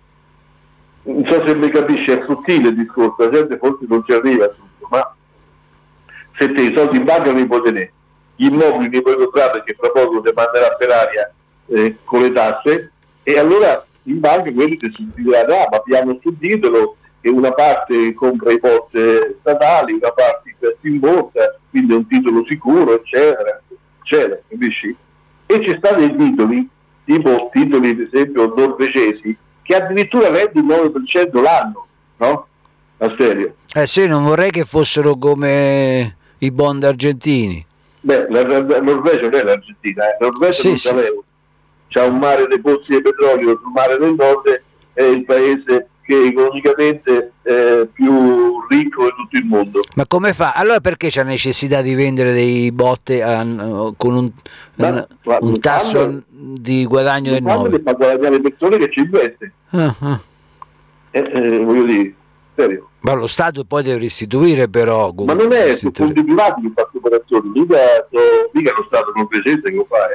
non so se mi capisce, è sottile il discorso, la gente forse non ci arriva a tutto, ma se te i soldi in banca non li puoi tenere, gli immobili li puoi comprare perché fra poco ti manderà per aria eh, con le tasse, e allora in banca quelli ti sussidiranno, ah, ma abbiamo sul titolo e una parte compra i poste statali, una parte investe in borsa, quindi è un titolo sicuro, eccetera, eccetera, capisci? E ci stanno dei titoli, tipo titoli ad esempio norvegesi, che addirittura rende il nove per cento l'anno, no? A serio. Eh sì, non vorrei che fossero come i bond argentini. Beh, la, la, la Norvegia non è l'Argentina, eh. La Norvegia sì, non sì. c'aveva. C'ha un mare dei pozzi di petrolio sul mare del nord, è il paese che economicamente è più ricco di tutto il mondo. Ma come fa? Allora perché c'è necessità di vendere dei botte a, con un, ma, un, un tasso fanno, di guadagno del nove? Fa guadagnare le persone che ci investe. Ah, ah. Eh, eh, voglio dire, serio. Ma lo Stato poi deve restituire però. Ma non è su fondi privati che fa operazioni, mica, mica lo Stato norvegese che lo fa. Eh.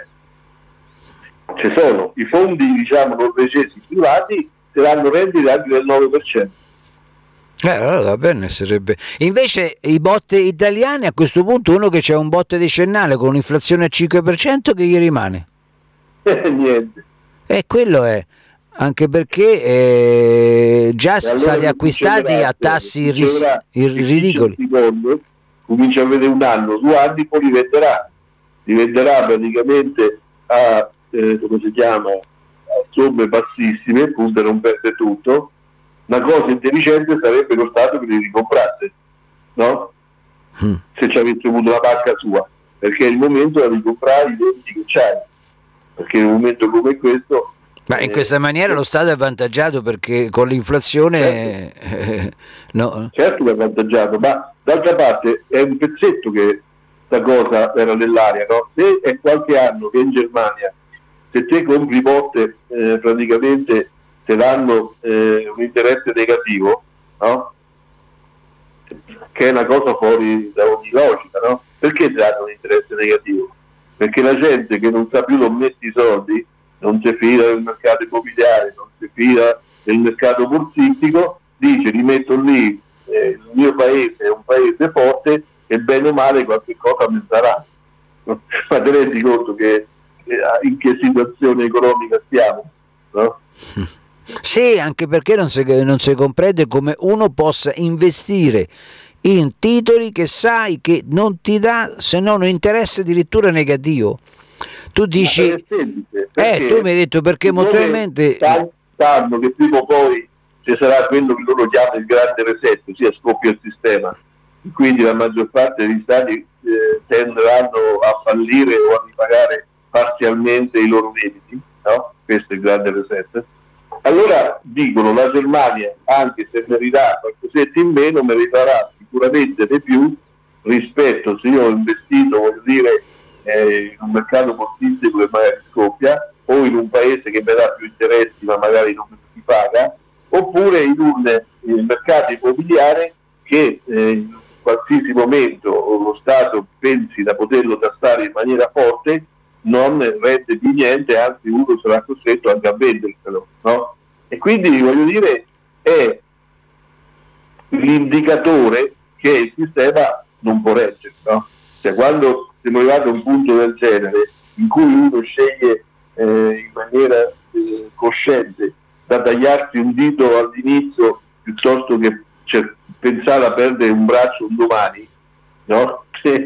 Ci sono i fondi, diciamo, norvegesi privati che danno rendite anche del nove per cento. Eh, allora va bene, sarebbe. Invece i bot italiani, a questo punto uno che c'è un bot decennale con un'inflazione al cinque per cento, che gli rimane? Eh, niente. E eh, quello è, anche perché eh, già allora stati acquistati a tassi ris- ridicoli. Secondo, comincia a vedere un anno, due anni, poi li venderà, li venderà praticamente a, eh, come si chiama, a somme bassissime, appunto non perde tutto. Una cosa intelligente sarebbe lo Stato che li ricomprasse, no? Mm. Se ci avesse avuto la banca sua, perché è il momento di ricomprare i debiti che c'hai, perché in un momento come questo. Ma in questa maniera lo Stato è avvantaggiato, perché con l'inflazione certo, eh, no. Certo che è avvantaggiato, ma d'altra parte è un pezzetto che questa cosa era nell'aria, no? Se è qualche anno che in Germania, se te compri botte eh, praticamente te danno eh, un interesse negativo, no? Che è una cosa fuori da ogni logica, no? Perché ti danno un interesse negativo? Perché la gente che non sa più dove metti i soldi, non si fida del mercato immobiliare, non si fida del mercato borsistico, dice li metto lì, eh, il mio paese è un paese forte e bene o male qualche cosa mi sarà. Ma ti rendi conto che eh, in che situazione economica stiamo, no? Sì, anche perché non si, non si comprende come uno possa investire in titoli che sai che non ti dà se non un interesse addirittura negativo. Tu dici, eh, tu mi hai detto perché molto probabilmente sanno che prima o poi ci sarà quello che loro chiamano il grande reset, ossia scoppia il sistema, quindi la maggior parte degli stati eh, tenderanno a fallire o a ripagare parzialmente i loro debiti, no? Questo è il grande reset. Allora dicono la Germania, anche se merirà qualcosa in meno, meriterà sicuramente di più rispetto, se io ho investito, voglio dire, eh, in un mercato borsistico che magari scoppia, o in un paese che mi dà più interessi ma magari non mi paga, oppure in un eh, mercato immobiliare che eh, in qualsiasi momento lo Stato pensi da poterlo tassare in maniera forte, non rende più niente, anzi uno sarà costretto anche a venderselo, no? E quindi voglio dire è l'indicatore che il sistema non può reggere, no? Cioè quando siamo arrivati a un punto del genere in cui uno sceglie eh, in maniera eh, cosciente da tagliarsi un dito all'inizio piuttosto che cioè, pensare a perdere un braccio un domani, no?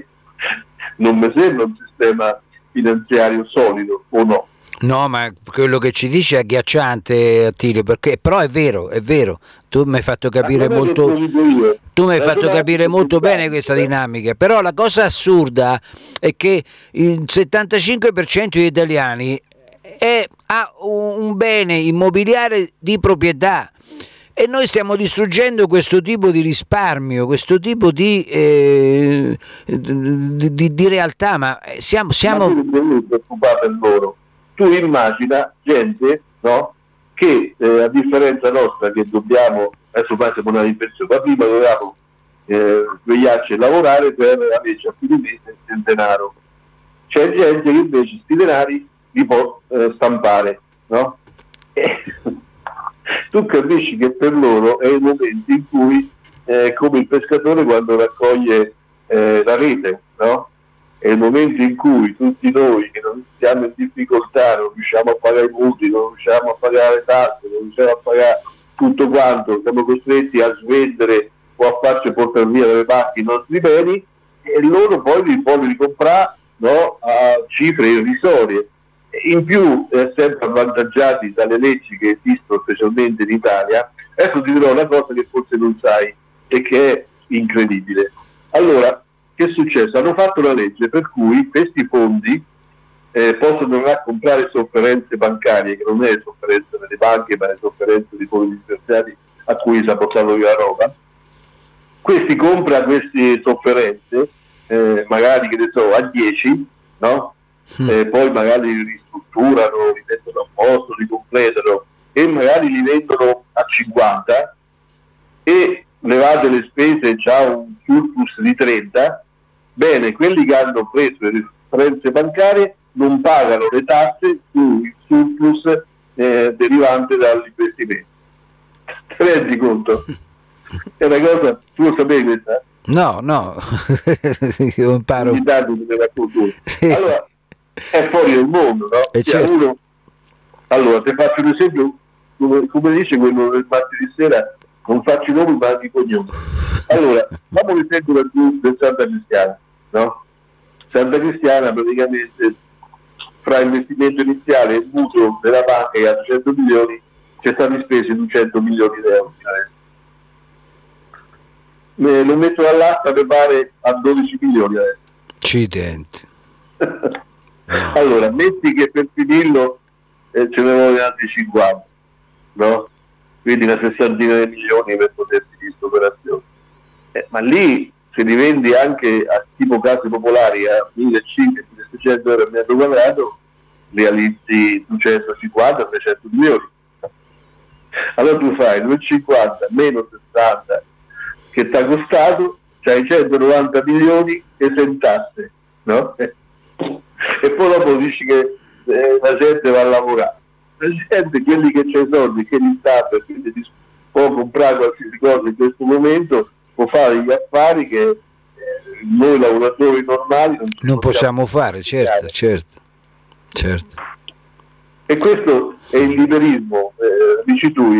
Non mi sembra un sistema finanziario solido, o no? No, ma quello che ci dice è agghiacciante, Attilio, perché però è vero, è vero. Tu mi hai fatto capire molto tu mi hai fatto capire molto bene questa dinamica, però la cosa assurda è che il settantacinque per cento degli italiani è, ha un bene immobiliare di proprietà e noi stiamo distruggendo questo tipo di risparmio, questo tipo di, eh, di, di, di realtà, ma siamo... siamo... Ma tu non devi preoccupare per loro. Tu immagina gente, no, che eh, a differenza nostra che dobbiamo, adesso poi siamo andati in pensione, ma prima dovevamo eh, svegliarci e lavorare per averci a fine mese il denaro. C'è gente che invece questi denari li può eh, stampare, no? E tu capisci che per loro è il momento in cui, eh, come il pescatore quando raccoglie eh, la rete, no? È il momento in cui tutti noi che non siamo in difficoltà, non riusciamo a pagare i mutui, non riusciamo a pagare le tasse, non riusciamo a pagare tutto quanto, siamo costretti a svendere o a farci portare via dalle banche i nostri beni e loro poi li vogliono ricomprare, no, a cifre irrisorie. In più, eh, sempre avvantaggiati dalle leggi che esistono specialmente in Italia. Ecco, ti dirò una cosa che forse non sai e che è incredibile. Allora, che è successo? Hanno fatto una legge per cui questi fondi eh, possono andare a comprare sofferenze bancarie, che non è le sofferenze delle banche, ma le sofferenze dei fondi dispersiati a cui si è portato via la roba. Questi compra queste sofferenze, eh, magari che ne so, a dieci, no? Mm. Eh, poi magari li ristrutturano, li mettono a posto, li completano e magari li vendono a cinquanta e levate le spese c'ha un surplus di trenta. Bene, quelli che hanno preso le sofferenze bancarie non pagano le tasse sul surplus eh, derivante dall'investimento. Ti rendi conto? È una cosa, tu lo sapevi questa? No, no, io imparo. Sì. Allora, è fuori del mondo, no? E certo. Uno, allora, se faccio un esempio, come, come dice quello del martedì sera, non faccio i nomi ma anche i cognomi. Allora, facciamo l'esempio del, del Santa Cristiana, no? Santa Cristiana praticamente fra investimento iniziale e il mutuo della banca e altri cento milioni c'è stati spesi duecento milioni di euro. Me lo metto all'asta per fare a dodici milioni adesso. Accidenti. No. Allora, metti che per finirlo eh, ce ne vogliono altri cinquanta, no? Quindi una sessantina di milioni per poter finire questa operazione. Eh, ma lì se li vendi anche a tipo case popolari a millecinquecento milleseicento euro al metro quadrato, realizzi duecentocinquanta trecento milioni. Allora tu fai duecentocinquanta meno sessanta che ti ha costato, c'hai centonovanta milioni esentasse, no? E poi dopo dici che eh, la gente va a lavorare. La gente, quelli che c'è i soldi, che li sta, perché può comprare qualsiasi cosa in questo momento, può fare gli affari che eh, noi lavoratori normali non, non possiamo fare, certo, certo, certo. E questo è il liberismo, eh, dici tu,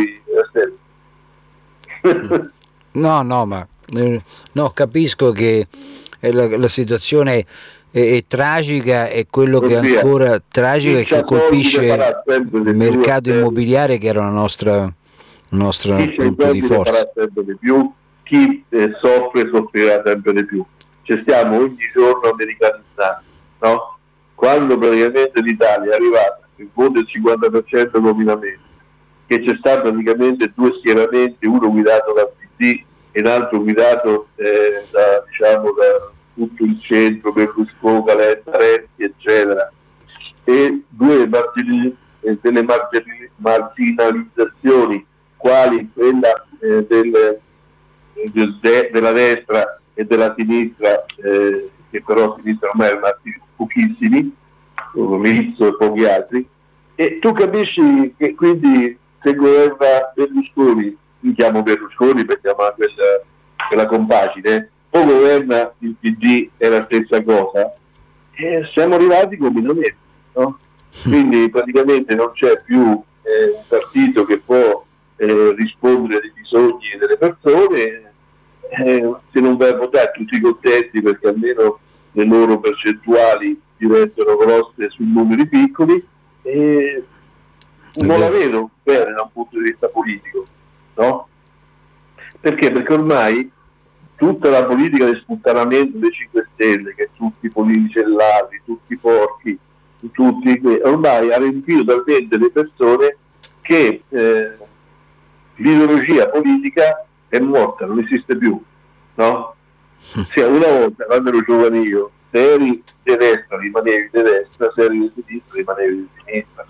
Rastelli. No, no, ma eh, no, capisco che la, la situazione è, è tragica, e quello che è ancora tragico è che colpisce il mercato immobiliare, che era la nostra, nostra punto di forza. Farà sempre di più, chi eh, soffre soffrirà sempre di più. Ci stiamo ogni giorno americanizzando, no? Quando praticamente l'Italia è arrivata il voto del cinquanta per cento nominamento, che c'è stato praticamente due schieramenti, uno guidato dal P D e l'altro guidato eh, da, diciamo, da tutto il centro, Berlusconi, Calenda, Renzi, eccetera, e due margini, eh, delle margini, marginalizzazioni, quali quella eh, del, del de, della destra e della sinistra, eh, che però a sinistra ormai erano pochissimi, Milizzo e pochi altri, e tu capisci che quindi se governa Berlusconi, mi chiamo Berlusconi perché chiama quella, quella compagine, o governa il P D è la stessa cosa, e siamo arrivati combinamenti, no? Quindi praticamente non c'è più eh, un partito che può eh, rispondere ai bisogni delle persone, eh, se non vai a votare tutti contenti perché almeno le loro percentuali diventano grosse su numeri piccoli, e non la vedo bene da un punto di vista politico, no? Perché? Perché ormai tutta la politica di sputtanamento dei cinque Stelle, che tutti i politicellati, tutti i porchi, tutti, ormai ha riempito talmente le persone che eh, l'ideologia politica è morta, non esiste più, no? Cioè, una volta, quando ero giovane io, se eri di destra rimanevi di destra, se eri di sinistra rimanevi di sinistra.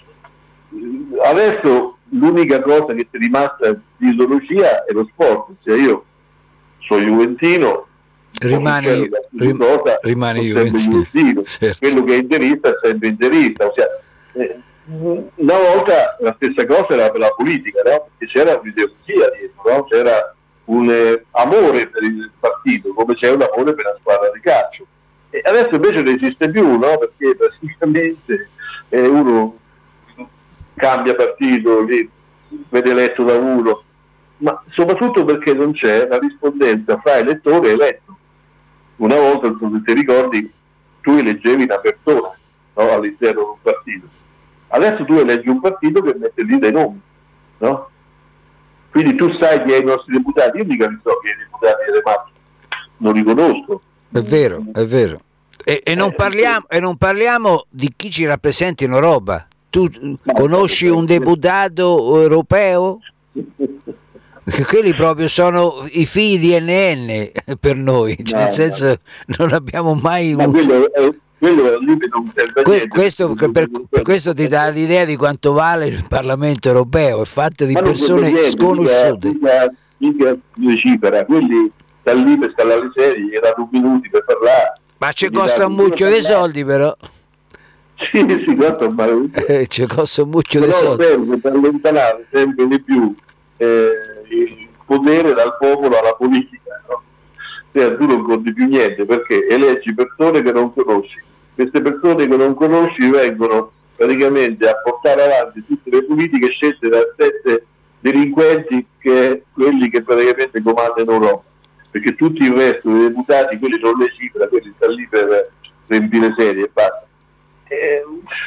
Adesso l'unica cosa che ti è rimasta di ideologia è lo sport, cioè io sono juventino, rimani, rim, cosa, rimani juventino, certo. Quello che è interista è sempre interista, ossia, eh, una volta la stessa cosa era per la politica, no? Perché c'era un'ideologia dietro, no? C'era un eh, amore per il partito, come c'è un amore per la squadra di calcio, e adesso invece non esiste più, no? Perché praticamente eh, uno cambia partito, viene eletto da uno, ma soprattutto perché non c'è la rispondenza fra elettore e eletto. Una volta, se ti ricordi, tu eleggevi una persona, no? All'interno di un partito. Adesso tu eleggi un partito che mette lì dei nomi, no? Quindi tu sai chi è i nostri deputati, io mica mi so chi è i deputati delle mafie, non li conosco. È vero, è vero. E, e, non parliamo, e non parliamo di chi ci rappresenta in Europa. Tu Ma conosci un deputato europeo? Quelli proprio sono i figli di N N per noi, cioè, no, nel senso no. Non abbiamo mai un... quello è, quello è non que, questo, per, per questo ti dà l'idea di quanto vale il Parlamento europeo, è fatto di persone niente, sconosciute. Mica, mica, mica cifra, quelli stanno lì per stare alle serie, gli danno minuti per parlare. Ma ci costa un mucchio di soldi però. Sì, sì, costa un male. Eh, ci costa un mucchio di soldi. Serve per allontanare sempre di più eh, potere dal popolo alla politica, no? Cioè, tu non conti più niente perché eleggi persone che non conosci, queste persone che non conosci vengono praticamente a portare avanti tutte le politiche scelte da sette delinquenti, che quelli che praticamente comandano Europa, perché tutti il resto dei deputati, quelli sono le cifre, quelli stanno lì per riempire serie e basta. Eh,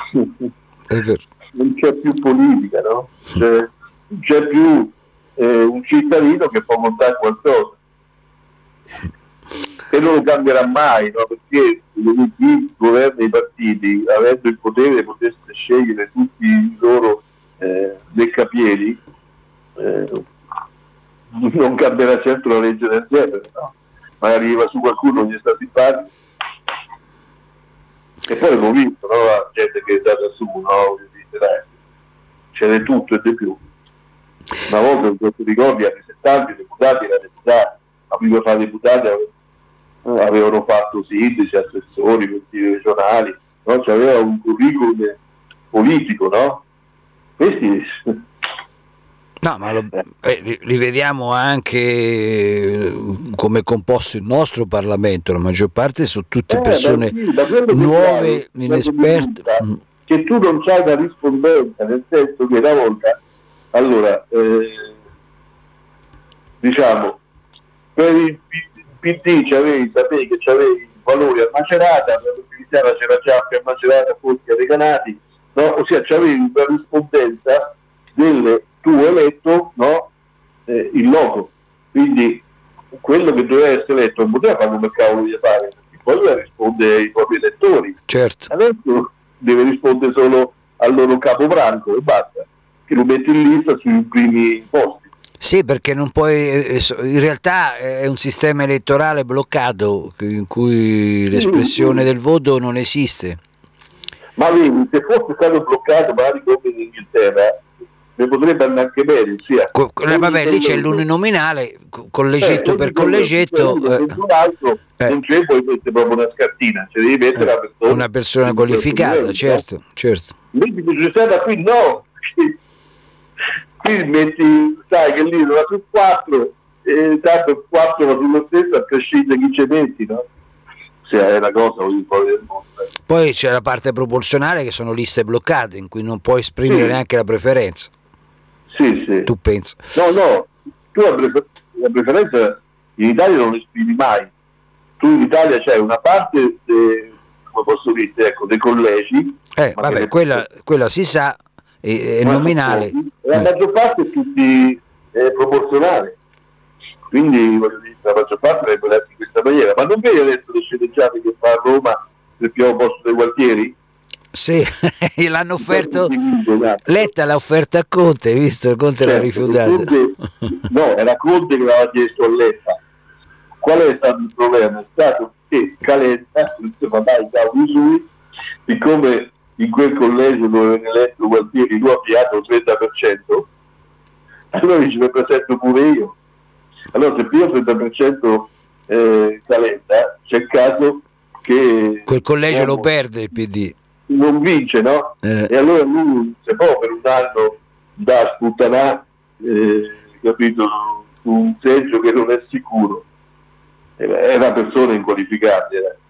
non c'è più politica, no? Cioè, non c'è più eh, un cittadino che può montare qualcosa, e non lo cambierà mai, no? Perché chi governa i partiti, avendo il potere, potesse scegliere tutti i loro eh, leccapiedi, eh, non cambierà certo la legge del genere, no? Magari va su qualcuno che gli sta simpatico. E poi abbiamo visto, no? La gente che è stata su, no? C'è di tutto e di più. Una volta, se ti ricordi, anni settanta, i deputati erano deputati, ma prima di fare deputati avevano fatto sindaci, assessori, consigli regionali, no? Cioè, aveva un curriculum politico, no? Questi... No, ma lo, eh, li vediamo anche come è composto il nostro Parlamento, la maggior parte sono tutte persone eh, sì, nuove, inesperte. Che tu non c'hai una rispondenza, nel senso che una volta, allora, eh, diciamo, per il P D c'avevi, sapevi che c'avevi valori a Macerata, per l'Utilità c'era già a Macerata, Foschi, Recanati, no? Ossia c'avevi una rispondenza del tuo eletto, no? Eh, in loco. Quindi quello che doveva essere eletto non poteva fare come cavolo di fare, perché poi doveva rispondere ai propri elettori. Certo. Adesso deve rispondere solo al loro capobranco e basta, che lo metti in lista sui primi posti. Sì, perché non puoi, in realtà è un sistema elettorale bloccato in cui l'espressione del voto non esiste. Ma vedi, se fosse stato bloccato magari come in Inghilterra, ne potrebbe andare anche bene. Sia, Co eh, vabbè, lì c'è l'uninominale, collegetto eh, per collegetto. Eh, eh. Non c'è, puoi mettere proprio una scartina, cioè devi mettere eh, una persona, una persona qualificata, certo, certo. Invece c'è qui no, qui metti, sai che lì va su quattro, e tanto quattro va sullo stesso, a prescindere chi ci metti, no? Se è una cosa così fuori del mondo. Poi c'è la parte proporzionale, che sono liste bloccate, in cui non puoi esprimere sì. neanche la preferenza. Sì, sì. Tu pensi? No, no, tu la, prefer la preferenza in Italia non l'esprimi mai. Tu in Italia c'hai una parte, de, come posso dire, ecco, dei collegi. Eh, vabbè, quella, quella si sa, è, è nominale. La maggior parte è tutti eh, proporzionale. Quindi voglio dire, la maggior parte è quella in questa maniera. Ma non vedi adesso le sceneggiate che fa a Roma nel primo posto dei quartieri? Sì, l'hanno offerto, Letta l'ha offerta a Conte, visto? Conte certo, l'ha rifiutata. Conte, no, era Conte che l'aveva chiesto a Letta. Qual è stato il problema? È stato che Calenda, insomma, dai cavoli sui, siccome in quel collegio dove viene eletto Gualtieri lui ha pigliato il trenta per cento, allora dice: mi presento pure io. Allora se piglio il trenta per cento eh, Calenda, c'è il caso che quel collegio eh, lo perde il P D. Non vince, no? Eh. E allora lui se può per un anno da sputtanà, eh, capito, su un seggio che non è sicuro. È una persona inqualificata.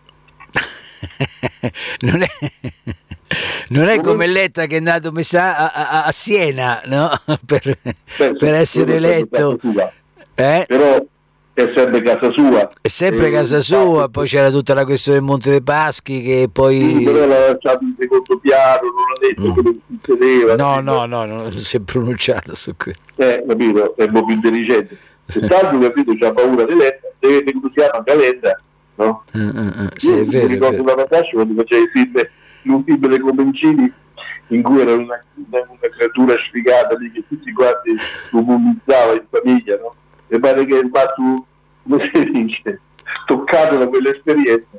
non è, non è come Letta che è andato messa a, a, a Siena, no? per, Beh, per essere eletto. Eh? Però è sempre casa sua. È sempre eh, casa sua, ah, poi c'era tutta la questione del Monte dei Paschi che poi... Sì, però l'ha lasciato in secondo piano, non ha detto mm. che non succedeva. No, no, no, non si è pronunciato su questo. Eh, capito, è un po' più intelligente. Se tanto, capito, c'ha paura di Letta, deve che si chiama Calenda, no? Uh, uh, uh, sì, io è vero, mi ricordo una Natascia quando faceva i film, in un film delle Comencini, in cui era una, una, una creatura sfigata lì che tutti quanti comunizzava in famiglia, no? E pare che il fatto, come si dice, toccato da quell'esperienza.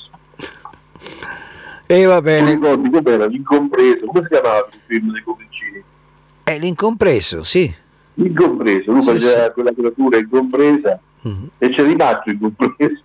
E va bene. Non ricordi com'era, L'Incompreso, come si chiamava il film dei Comencini? Eh, L'Incompreso, sì. L'Incompreso, lui sì, faceva sì. quella creatura incompresa mm-hmm. e c'è rimasto incompreso.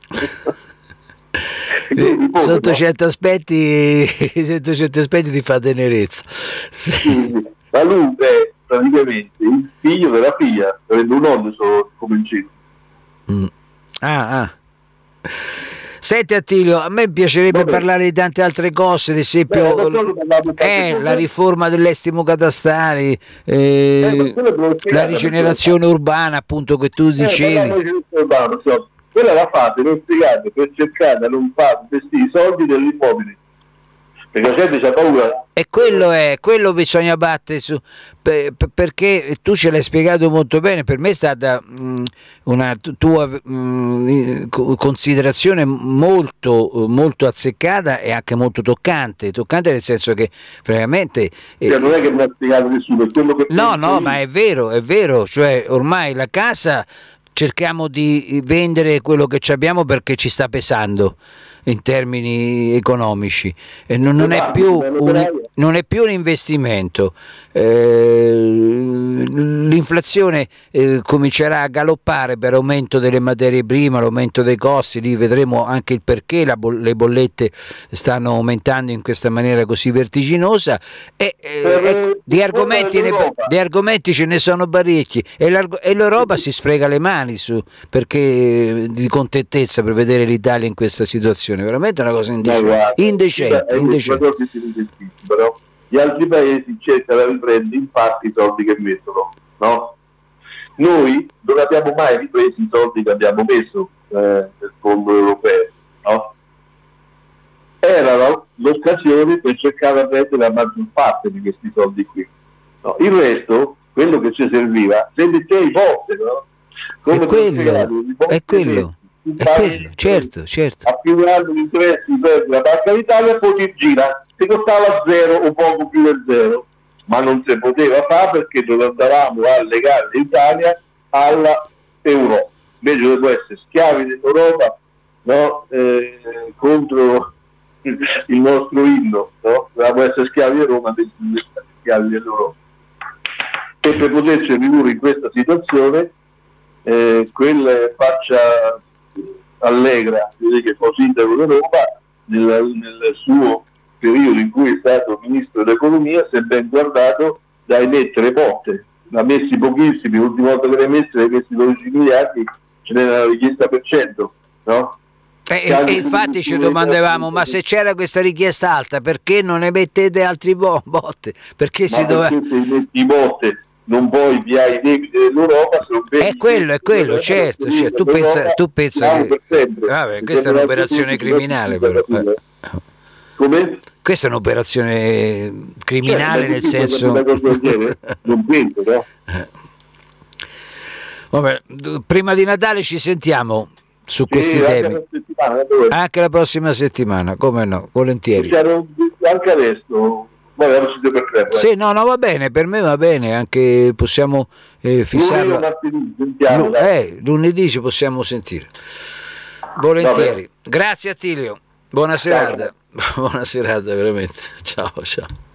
Eh, sotto, no? certi aspetti, sotto certi aspetti ti fa tenerezza. Sì. Sì, ma lui, beh, praticamente il figlio della figlia, avendo un nonno solo come incino. Mm. Ah, ah. Senti Attilio, a me piacerebbe Vabbè. parlare di tante altre cose, ad esempio Beh, eh, la riforma dell'estimo catastale, eh, Eh, ma quello te l'ho la spiegato, rigenerazione urbana appunto che tu Eh, dicevi. parliamo di urbano, insomma. Quella la fate, l'ho spiegato, per cercare di non fare questi i soldi degli immobili, perché la gente c'ha paura. E quello è, quello bisogna battere su, per, per- perché tu ce l'hai spiegato molto bene, per me è stata mh, una tu- tua mh, co- considerazione molto, molto azzeccata e anche molto toccante, toccante nel senso che veramente... eh, Cioè, non è che mi ha spiegato nessuno, è quello che No, penso no, io. ma è vero, è vero, cioè ormai la casa cerchiamo di vendere quello che ci abbiamo perché ci sta pesando in termini economici e non, non è più un, non è più un investimento. Eh, l'inflazione eh, comincerà a galoppare per aumento delle materie prime, l'aumento dei costi, lì vedremo anche il perché la bo- le bollette stanno aumentando in questa maniera così vertiginosa e eh, ecco, di, argomenti ne, di argomenti ce ne sono parecchi e, e l'Europa si sfrega le mani su, perché di contentezza per vedere l'Italia in questa situazione, veramente una cosa indecente, No, guarda, indecente, è indecente. Però gli altri paesi cercano di riprendere infatti i soldi che mettono, no? Noi non abbiamo mai ripreso i soldi che abbiamo messo eh, nel fondo europeo, no? Era l'occasione per cercare di prendere la maggior parte di questi soldi qui, no? Il resto, quello che ci serviva, se metteva i posti, no? Come è quello, è quello, è quello, certo, certo. A più grandi interessi per la Banca d'Italia poi ti gira, ti costava zero o poco più del zero, ma non si poteva fare perché non andavamo a legare l'Italia alla Europa, invece dovevo essere schiavi dell'Europa, no? eh, contro il nostro inno, no? Dovevamo essere schiavi di Roma invece di essere schiavi dell'Europa. E per poterci ridurre in questa situazione eh, quella faccia allegra che fa sindaco d'Europa nel, nel suo periodo in cui è stato ministro dell'economia si è ben guardato da emettere botte, ne ha messi pochissimi, l'ultima volta che ne ha messi ne ha messi dodici miliardi, ce n'era la richiesta per cento, no? E, e infatti ci domandavamo, ma se c'era questa richiesta alta perché non ne mettete altri bo- botte? Perché ma si doveva... perché se metti botte non puoi via i debiti dell'Europa, è quello, è quello, certo, cioè, tu pensa, tu pensa che vabbè, questa è un'operazione criminale però. Eh. Come? Questa è un'operazione criminale, cioè, nel senso non penso, no? Eh. Vabbè, prima di Natale ci sentiamo su sì, questi anche temi la anche la prossima settimana, come no, volentieri. Anche adesso per sì, no, no, va bene, per me va bene, anche possiamo eh, fissarlo. L- eh, lunedì ci possiamo sentire. Volentieri. Grazie Attilio. Buona serata. Buona serata veramente. Ciao, ciao.